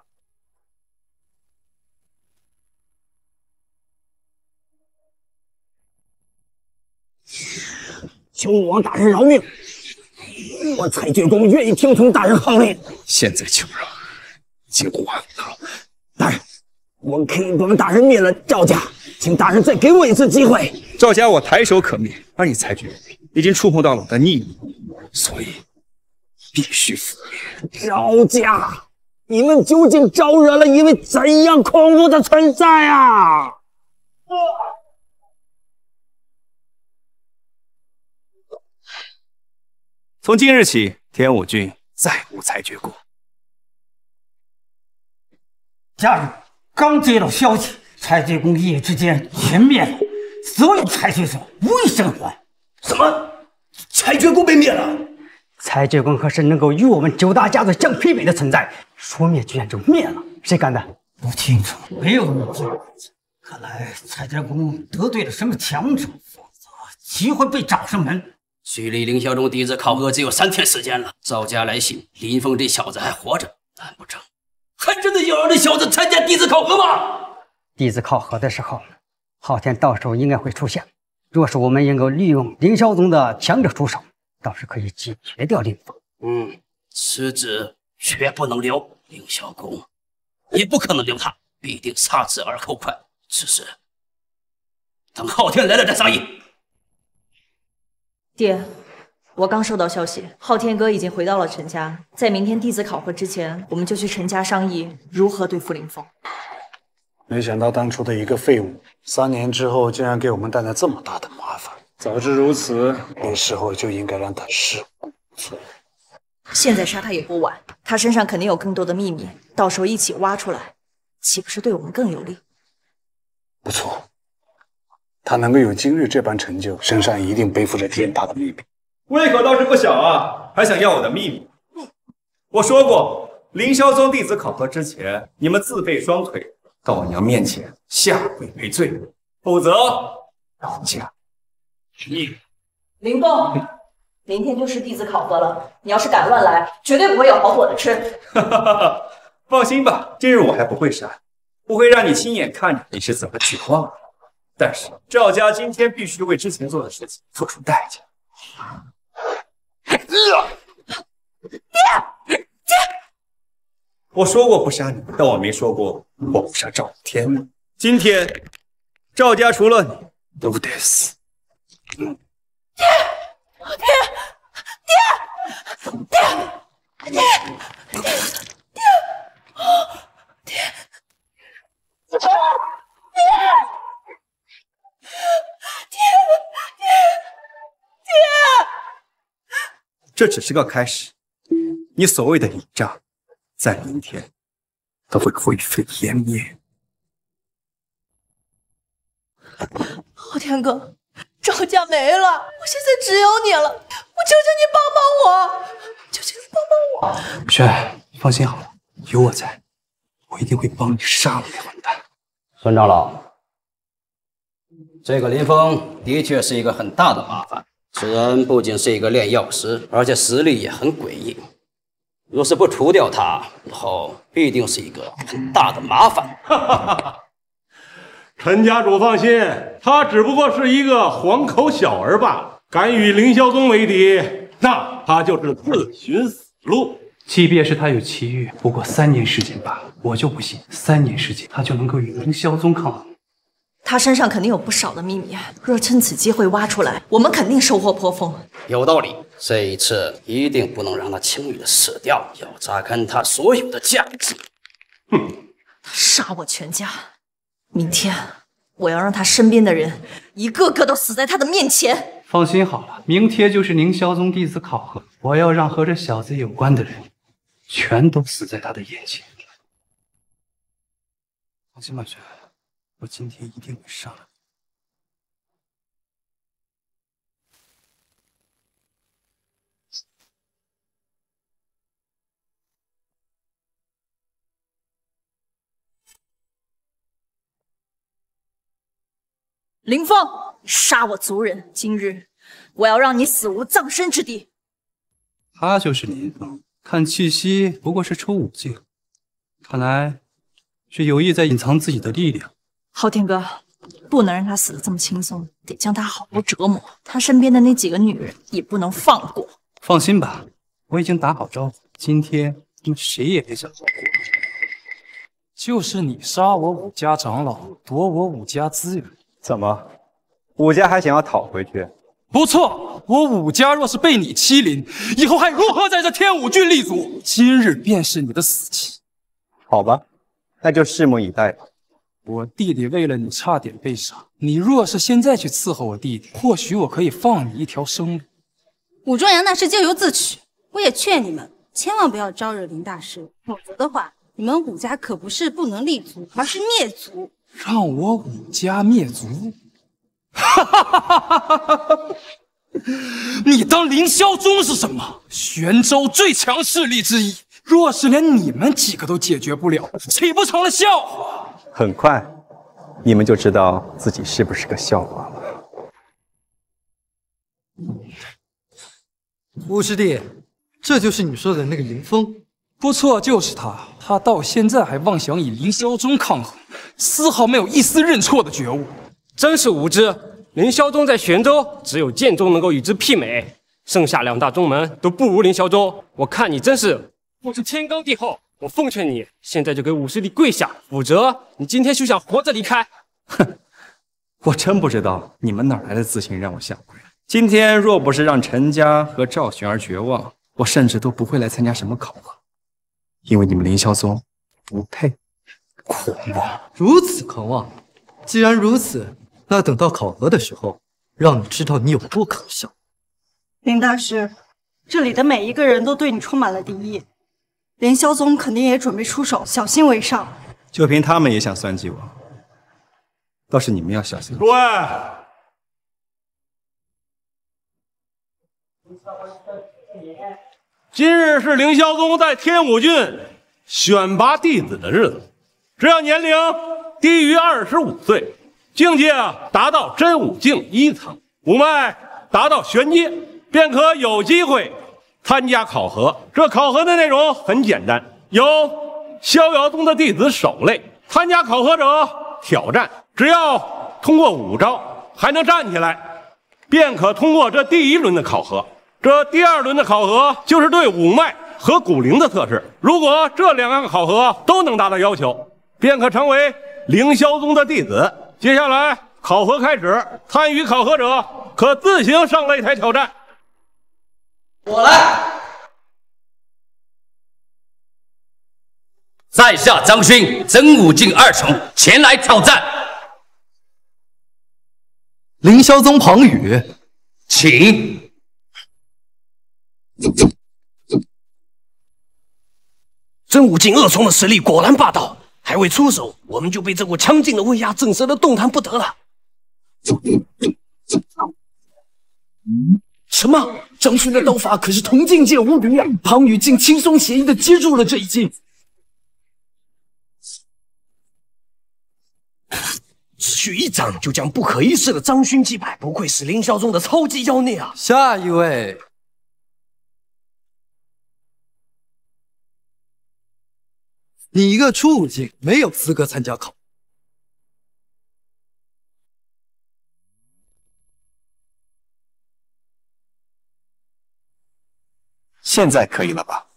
求武王大人饶命！我裁决宫愿意听从大人号令。 现在求饶已经晚了。 大人，我可以帮大人灭了赵家，请大人再给我一次机会。 赵家我抬手可灭，而你裁决已经触碰到了我的秘密，所以必须覆灭。 赵家，你们究竟招惹了一位怎样恐怖的存在啊！ 从今日起，天武郡再无裁决宫。 家人刚接到消息，裁决宫一夜之间全灭了，所有裁决者无一生还。 什么？裁决宫被灭了？ 裁决宫可是能够与我们九大家族相媲美的存在，说灭居然就灭了，谁干的？ 不清楚，没有人知道。看来裁决宫得罪了什么强者，否则岂会被找上门？ 距离凌霄宗弟子考核只有三天时间了。赵家来信，林峰这小子还活着，难不成还真的要让这小子参加弟子考核吗？ 弟子考核的时候，昊天到时候应该会出现。若是我们能够利用凌霄宗的强者出手，倒是可以解决掉林峰。 嗯，此子绝不能留，凌霄宫也不可能留他，必定杀之而后快。只是等昊天来了再商议。 爹，我刚收到消息，昊天哥已经回到了陈家，在明天弟子考核之前，我们就去陈家商议如何对付林峰。 没想到当初的一个废物，三年之后竟然给我们带来这么大的麻烦。早知如此，那时候就应该让他尸骨无存。 现在杀他也不晚，他身上肯定有更多的秘密，到时候一起挖出来，岂不是对我们更有利？ 不错。他能够有今日这般成就，身上一定背负着天大的秘密。 胃口倒是不小啊，还想要我的秘密？我说过，凌霄宗弟子考核之前，你们自备双腿到我娘面前下跪赔罪，否则老家你林峰，明天就是弟子考核了，你要是敢乱来，绝对不会有好果子吃。 放心吧，今日我还不会杀，我会让你亲眼看着你是怎么绝望的。但是赵家今天必须为之前做的事情付出代价。爹，爹，我说过不杀你，但我没说过我不杀赵天。今天赵家除了你都得死。 爹，爹，爹，爹，爹，爹，爹，爹，爹，爹。爹，爹，爹！ 这只是个开始，你所谓的倚仗，在明天都会灰飞烟灭。 昊天哥，赵家没了，我现在只有你了，我求求你帮帮我，求求你帮帮我！ 轩，你放心好了，有我在，我一定会帮你杀了那混蛋。 孙长老。这个林峰的确是一个很大的麻烦， 此人不仅是一个炼药师，而且实力也很诡异。若是不除掉他，以后必定是一个很大的麻烦。 哈哈哈！陈家主放心，他只不过是一个黄口小儿罢了。敢与凌霄宗为敌，那他就是自寻死路。 即便是他有奇遇，不过三年时间罢了。我就不信三年时间他就能够与凌霄宗抗衡。 他身上肯定有不少的秘密，若趁此机会挖出来，我们肯定收获颇丰。 有道理，这一次一定不能让他轻易的死掉，要榨干他所有的价值。 哼，他杀我全家，明天我要让他身边的人一个个都死在他的面前。 放心好了，明天就是凌霄宗弟子考核，我要让和这小子有关的人全都死在他的眼前。放心吧，雪，我今天一定会杀了你。 林峰，杀我族人！今日我要让你死无葬身之地。 他就是林峰，看气息不过是出武境，看来是有意在隐藏自己的力量。 昊天哥，不能让他死得这么轻松，得将他好好折磨。他身边的那几个女人也不能放过。 放心吧，我已经打好招呼，今天你们谁也别想活过。 就是你杀我武家长老，夺我武家资源。 怎么，武家还想要讨回去？ 不错，我武家若是被你欺凌，以后还如何在这天武郡立足？今日便是你的死期。 好吧，那就拭目以待吧。 我弟弟为了你差点被杀，你若是现在去伺候我弟弟，或许我可以放你一条生路。 武状元那是咎由自取，我也劝你们千万不要招惹林大师，否则的话，你们武家可不是不能立足，而是灭族。 让我武家灭族？哈哈哈哈哈哈！你当凌霄宗是什么？玄州最强势力之一。若是连你们几个都解决不了，岂不成了笑话？ 很快，你们就知道自己是不是个笑话了。 吴师弟，这就是你说的那个林峰？ 不错，就是他。他到现在还妄想与凌霄宗抗衡，丝毫没有一丝认错的觉悟。 真是无知！凌霄宗在玄州，只有剑宗能够与之媲美，剩下两大宗门都不如凌霄宗。我看你真是不知天高地厚。我奉劝你，现在就给武师弟跪下，否则你今天休想活着离开。 哼，我真不知道你们哪来的自信让我下跪。今天若不是让陈家和赵玄儿绝望，我甚至都不会来参加什么考核，因为你们凌霄宗不配。 狂妄！如此狂妄！既然如此，那等到考核的时候，让你知道你有多可笑。 林大师，这里的每一个人都对你充满了敌意，凌霄宗肯定也准备出手，小心为上。 就凭他们也想算计我，倒是你们要小心。 诸位，今日是凌霄宗在天武郡选拔弟子的日子，只要年龄低于二十五岁，境界达到真武境一层，五脉达到玄阶，便可有机会参加考核。这考核的内容很简单，由逍遥宗的弟子守擂，参加考核者挑战，只要通过五招还能站起来，便可通过这第一轮的考核。这第二轮的考核就是对五脉和骨灵的测试，如果这两个考核都能达到要求，便可成为凌霄宗的弟子。接下来考核开始，参与考核者可自行上擂台挑战。 我来。在下张勋，真武境二重，前来挑战。 凌霄宗庞宇， 请。 真武境二重的实力果然霸道，还未出手，我们就被这股强劲的威压震慑得动弹不得了。 什么？张勋的刀法可是同境界无敌啊！庞宇竟轻松写意的接住了这一击。 只需一掌就将不可一世的张勋击败，不愧是凌霄宗的超级妖孽啊！ 下一位，你一个畜生，没有资格参加考。 现在可以了吧？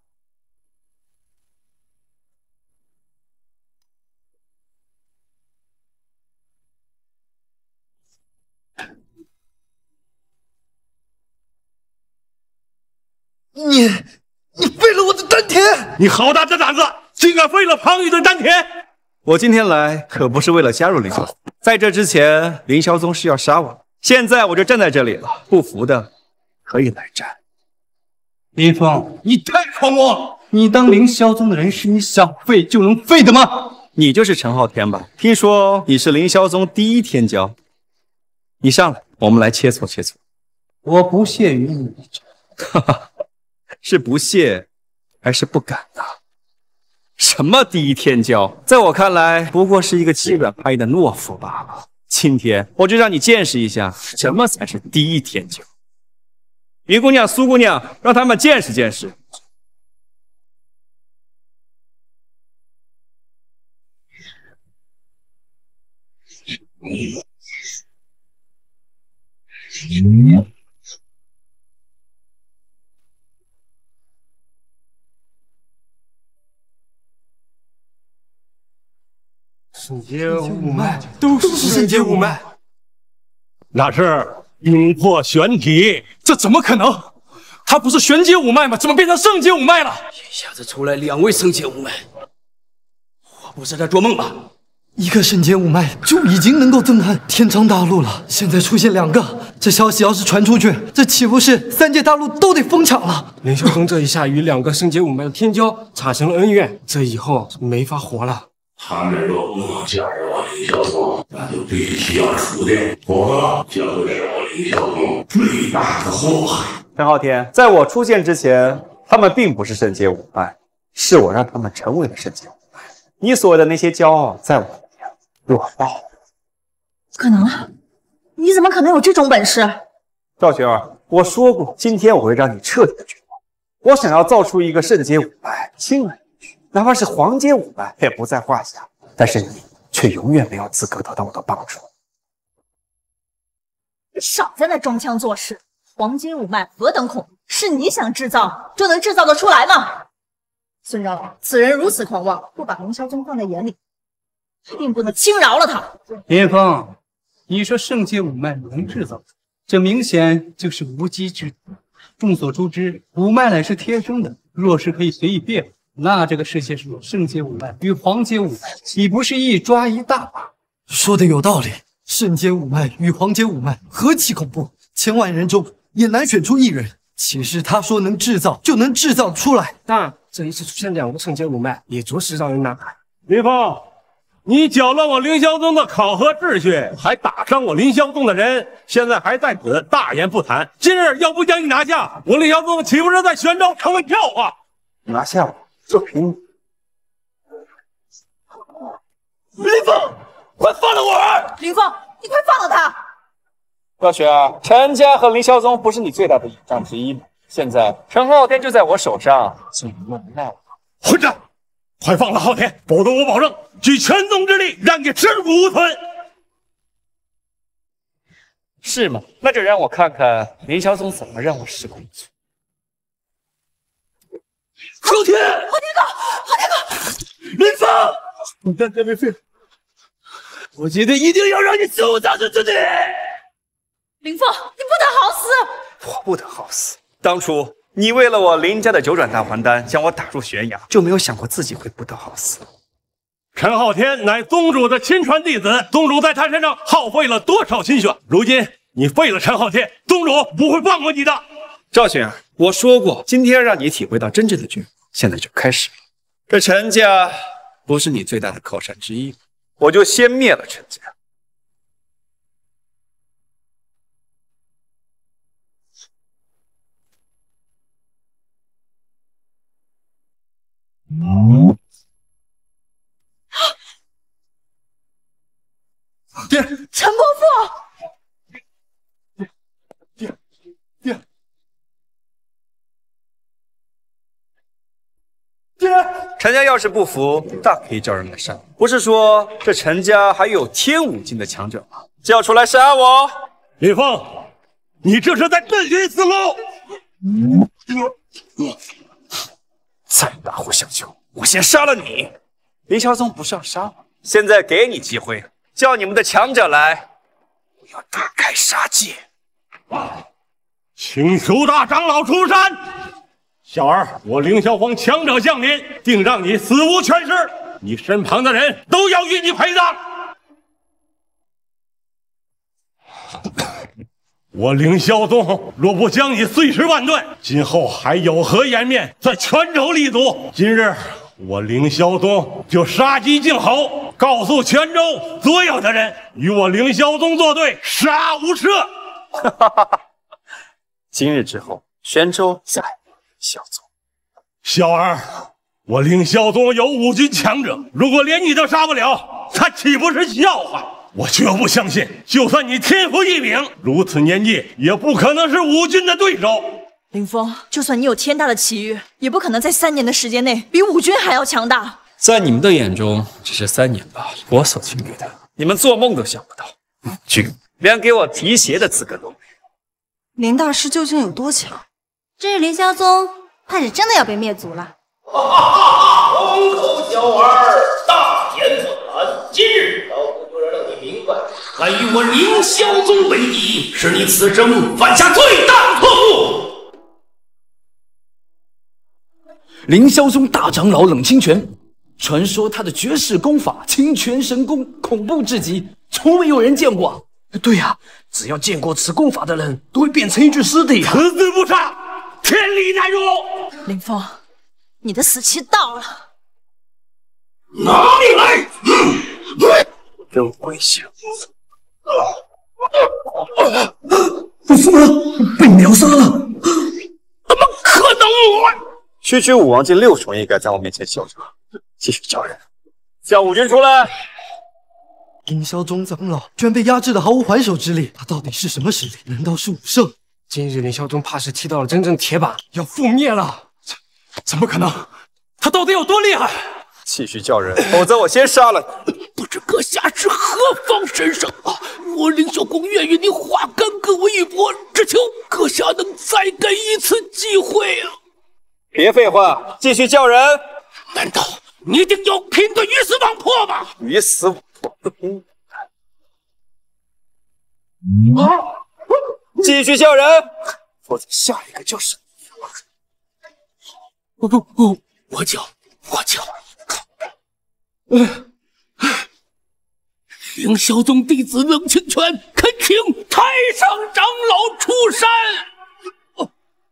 你你废了我的丹田！ 你好大的胆子，竟敢废了庞宇的丹田！ 我今天来可不是为了加入凌霄宗，在这之前，凌霄宗是要杀我的，现在我就站在这里了，不服的可以来战。 林峰，你太狂妄了！你当凌霄宗的人是你想废就能废的吗？ 你就是陈昊天吧？听说你是凌霄宗第一天骄，你上来，我们来切磋切磋。 我不屑于你这， 哈哈，是不屑还是不敢呢？什么第一天骄，在我看来不过是一个欺软怕硬的懦夫罢了。今天我就让你见识一下什么才是第一天骄。云姑娘、苏姑娘，让他们见识见识。 圣洁五脉都是圣洁五脉， 那是阴魄玄体， 这怎么可能？他不是玄阶五脉吗？怎么变成圣阶五脉了？ 一下子出来两位圣洁五脉，我不是在做梦吧？ 一个圣洁五脉就已经能够震撼天苍大陆了，现在出现两个，这消息要是传出去，这岂不是三界大陆都得疯抢了？ 凌霄宗这一下与两个圣洁五脉的天骄产生了恩怨，这以后没法活了。 他们若不能加入我凌霄宗，那就必须要除掉，否则将会是我凌霄宗最大的祸害。 陈昊天，在我出现之前，他们并不是圣洁五脉，是我让他们成为了圣洁五脉。你所谓的那些骄傲，在我面前弱爆。 不可能啊！你怎么可能有这种本事？ 赵玄儿，我说过，今天我会让你彻底的绝望。我想要造出一个圣洁五脉，轻而易举，哪怕是黄阶五脉也不在话下。但是你却永远没有资格得到我的帮助。 你少在那装腔作势！黄金五脉何等恐怖，是你想制造就能制造得出来吗？孙长老，此人如此狂妄，不把凌霄宗放在眼里，定不能轻饶了他。 林峰，你说圣界五脉能制造，这明显就是无稽之谈。众所周知，五脉乃是天生的，若是可以随意变化，那这个世界上圣界五脉与黄阶五脉岂不是一抓一大把？ 说的有道理，圣阶五脉与黄阶五脉何其恐怖，千万人中也难选出一人。岂是他说能制造就能制造出来？ 但这一次出现两个圣阶五脉，也着实让人难堪。 林峰，你搅乱我凌霄宗的考核秩序，还打伤我凌霄宗的人，现在还在此大言不惭。今日要不将你拿下，我凌霄宗岂不是在玄州成为笑话？ 拿下我，就凭你！ 林峰，快放了我儿！ 林峰，你快放了他！ 赵雪儿，陈家和凌霄宗不是你最大的倚仗之一吗？现在陈昊天就在我手上，请你莫奈我。 混账！快放了昊天，否则我保证举全宗之力让你尸骨无存。 是吗？那就让我看看凌霄宗怎么让我尸骨无存。 昊天， 昊天哥，昊天哥， 林峰，你丹田没废，我今天一定要让你死无葬身之地。 林峰，你不得好死！ 我不得好死！当初你为了我林家的九转大还丹，将我打入悬崖，就没有想过自己会不得好死。 陈昊天乃宗主的亲传弟子，宗主在他身上耗费了多少心血？如今你废了陈昊天，宗主不会放过你的。 赵雪儿，我说过，今天让你体会到真正的绝望，现在就开始了。这陈家不是你最大的靠山之一，我就先灭了陈家。 陈家要是不服，大可以叫人来杀。不是说这陈家还有天武境的强者吗？叫出来杀我！ 林峰，你这是在遁云思路！ 再大呼小求，我先杀了你！林霄宗不是要杀我，现在给你机会，叫你们的强者来，我要大开杀戒。 请求大长老出山。小儿，我凌霄峰强者降临，定让你死无全尸，你身旁的人都要与你陪葬。我凌霄宗若不将你碎尸万段，今后还有何颜面在泉州立足？今日我凌霄宗就杀鸡儆猴，告诉泉州所有的人，与我凌霄宗作对，杀无赦。 今日之后，泉州再无凌霄宗。 小儿，我凌霄宗有五军强者，如果连你都杀不了，他岂不是笑话？我绝不相信，就算你天赋异禀，如此年纪也不可能是武军的对手。 林峰，就算你有天大的奇遇，也不可能在三年的时间内比武军还要强大。 在你们的眼中，只是三年罢了。我所经历的， 你们做梦都想不到。武军连给我提鞋的资格都没有。 林大师究竟有多强？ 这日凌霄宗怕是真的要被灭族了。 哈哈哈！黄口小儿，大言不惭！今日老夫就要让你明白，敢与我凌霄宗为敌，是你此生犯下最大的错误。 凌霄宗大长老冷清泉，传说他的绝世功法清泉神功恐怖至极，从未有人见过。对呀、啊，只要见过此功法的人，都会变成一具尸体、啊。 此子不杀，天理难容。 林峰，你的死期到了。 拿命来！ 真危险！ 我疯了，被秒杀了！ 怎么可能？ 区区武王境六重，也敢在我面前嚣张？继续叫人，叫武军出来！ 凌霄宗长老居然被压制的毫无还手之力，他到底是什么实力？难道是武圣？ 今日凌霄宗怕是踢到了真正铁板，要覆灭了。怎么可能？他到底有多厉害？ 继续叫人，否则我先杀了你！ 不知阁下是何方神圣啊？我凌霄宫愿与你化干戈为玉帛，只求阁下能再给一次机会啊！ 别废话，继续叫人！ 难道你定要拼个鱼死网破吗？ 鱼死网破！ 啊！ 继续叫人，否则下一个就是你。 不不不，我叫，我叫。凌霄宗弟子冷清泉恳请太上长老出山。 哦、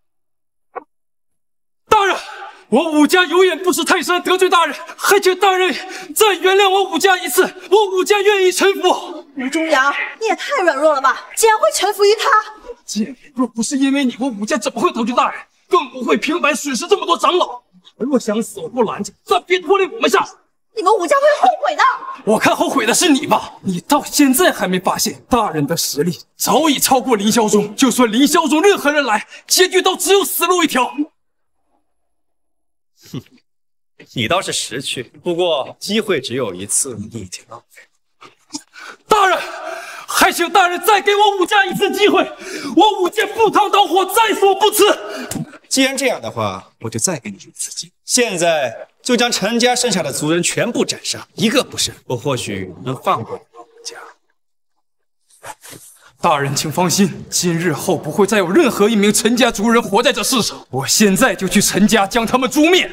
大人，我武家有眼不识泰山，得罪大人，还请大人再原谅我武家一次，我武家愿意臣服。 吴忠阳，你也太软弱了吧，竟然会臣服于他！ 姐，若不是因为你，我武家怎么会得罪大人？更不会平白损失这么多长老。若想死，我不拦着，暂别拖累我们下。 你们武家会后悔的。 我看后悔的是你吧？你到现在还没发现，大人的实力早已超过凌霄宗。就算凌霄宗任何人来，结局都只有死路一条。 哼，你倒是识趣，不过机会只有一次，你已经浪费了。 大人，还请大人再给我武家一次机会，我武家赴汤蹈火，在所不辞。 既然这样的话，我就再给你一次机会。现在就将陈家剩下的族人全部斩杀，一个不剩，我或许能放过你们武家。 大人请放心，今日后不会再有任何一名陈家族人活在这世上。我现在就去陈家将他们诛灭。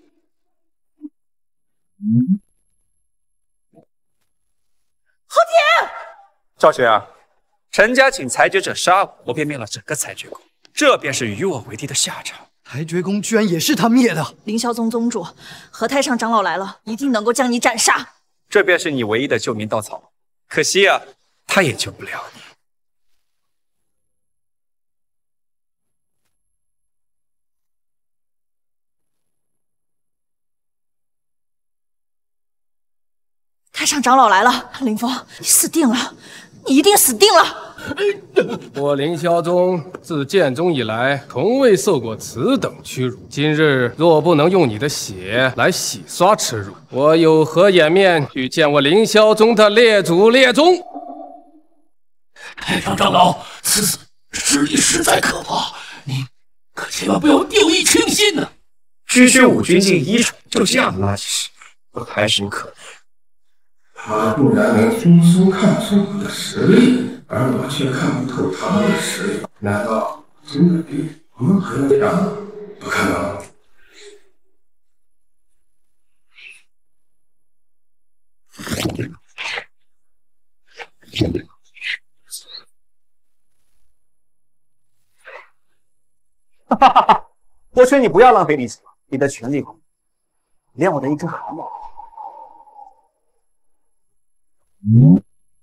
侯铁， 赵雪儿，陈家请裁决者杀我，我便灭了整个裁决宫，这便是与我为敌的下场。 裁决宫居然也是他灭的。 凌霄宗宗主和太上长老来了，一定能够将你斩杀。 这便是你唯一的救命稻草，可惜啊，他也救不了你。 太上长老来了，林峰，你死定了，你一定死定了！ 我凌霄宗自建宗以来，从未受过此等屈辱。今日若不能用你的血来洗刷耻辱，我有何颜面去见我凌霄宗的列祖列宗？ 太上长老，此事实力实在可怕，您可千万不要掉以轻心呐、啊！ 区区五军进一城，就这样垃圾事，我还是你可怜。 他固然能轻松看出我的实力，而我却看不透他的实力，难道真的比我们还要强？不可能！ 哈哈哈哈！我劝你不要浪费力气，你的全力攻，连我的一根汗毛。嗯。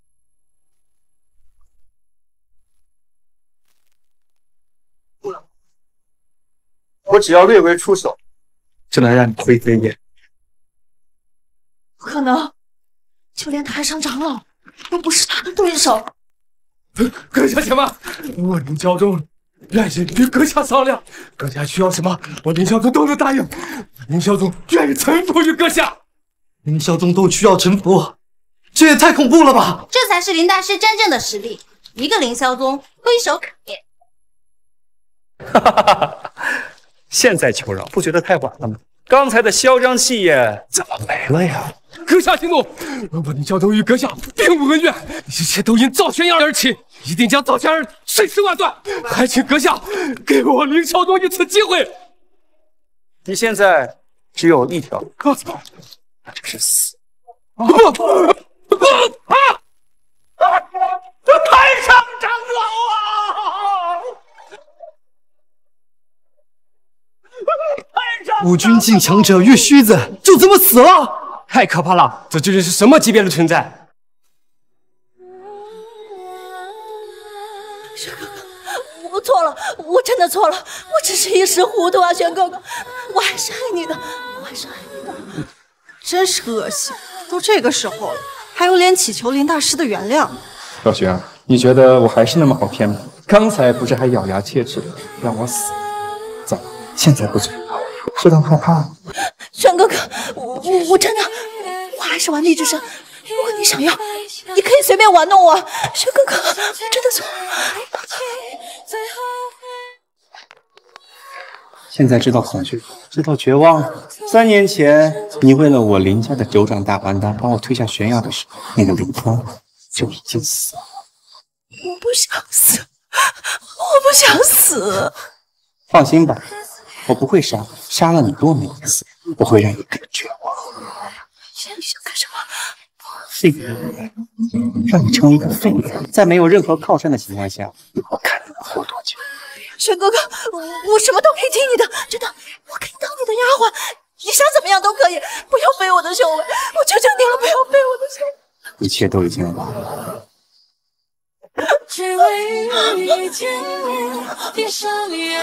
我只要略微出手，就能让你灰飞烟灭。 不可能，就连太上长老都不是他的对手。 阁下且慢，我凌霄宗愿意与阁下商量，阁下需要什么，我凌霄宗都能答应。凌霄宗愿意臣服于阁下。 凌霄宗都需要臣服，这也太恐怖了吧！ 这才是林大师真正的实力，一个凌霄宗挥手可灭。 哈哈哈哈！现在求饶，不觉得太晚了吗？刚才的嚣张气焰怎么没了呀？ 阁下息怒，我凌霄宗与阁下并无恩怨，一切都因赵玄阳而起，一定将赵玄儿碎尸万段，还请阁下给我凌霄宗一次机会。 你现在只有一条路，那就是死。 不不不啊！太上长老啊！ 五军进强者遇虚子，就这么死了， 太可怕了！这究竟是什么级别的存在？ 玄哥哥，我错了，我真的错了，我只是一时糊涂啊，玄哥哥，我还是爱你的，我还是爱你的。 真是恶心，都这个时候了，还有脸祈求林大师的原谅？ 赵玄儿，你觉得我还是那么好骗吗？刚才不是还咬牙切齿的让我死？怎么现在不知道？是当害怕？ 玄哥哥，我我我真的，我还是玩命之身。如果你想要，你可以随便玩弄我。玄哥哥，我真的错了。 现在知道恐惧，知道绝望。三年前，你为了我林家的九转大还丹，把我推下悬崖的时候，那个林峰就已经死了。 我不想死，我不想死。 放心吧，我不会杀你，杀了你多没意思，我会让你更绝望。 你想干什么？ 废物，让你成为一个废人，在没有任何靠山的情况下，我看你能活多久。 玄哥哥，我我什么都可以听你的，真的，我可以当你的丫鬟，你想怎么样都可以，不要废我的修为，我求求你了，不要废我的修为。 一切都已经晚了。 只为遇见你，天上有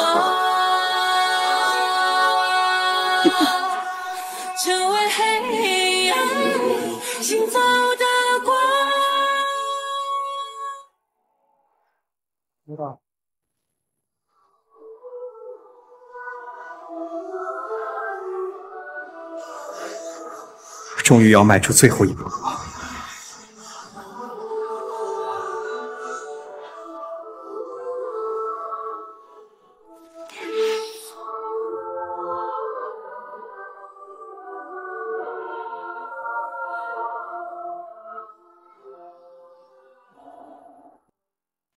成为黑暗里行走的光。 知道。终于要迈出最后一步了。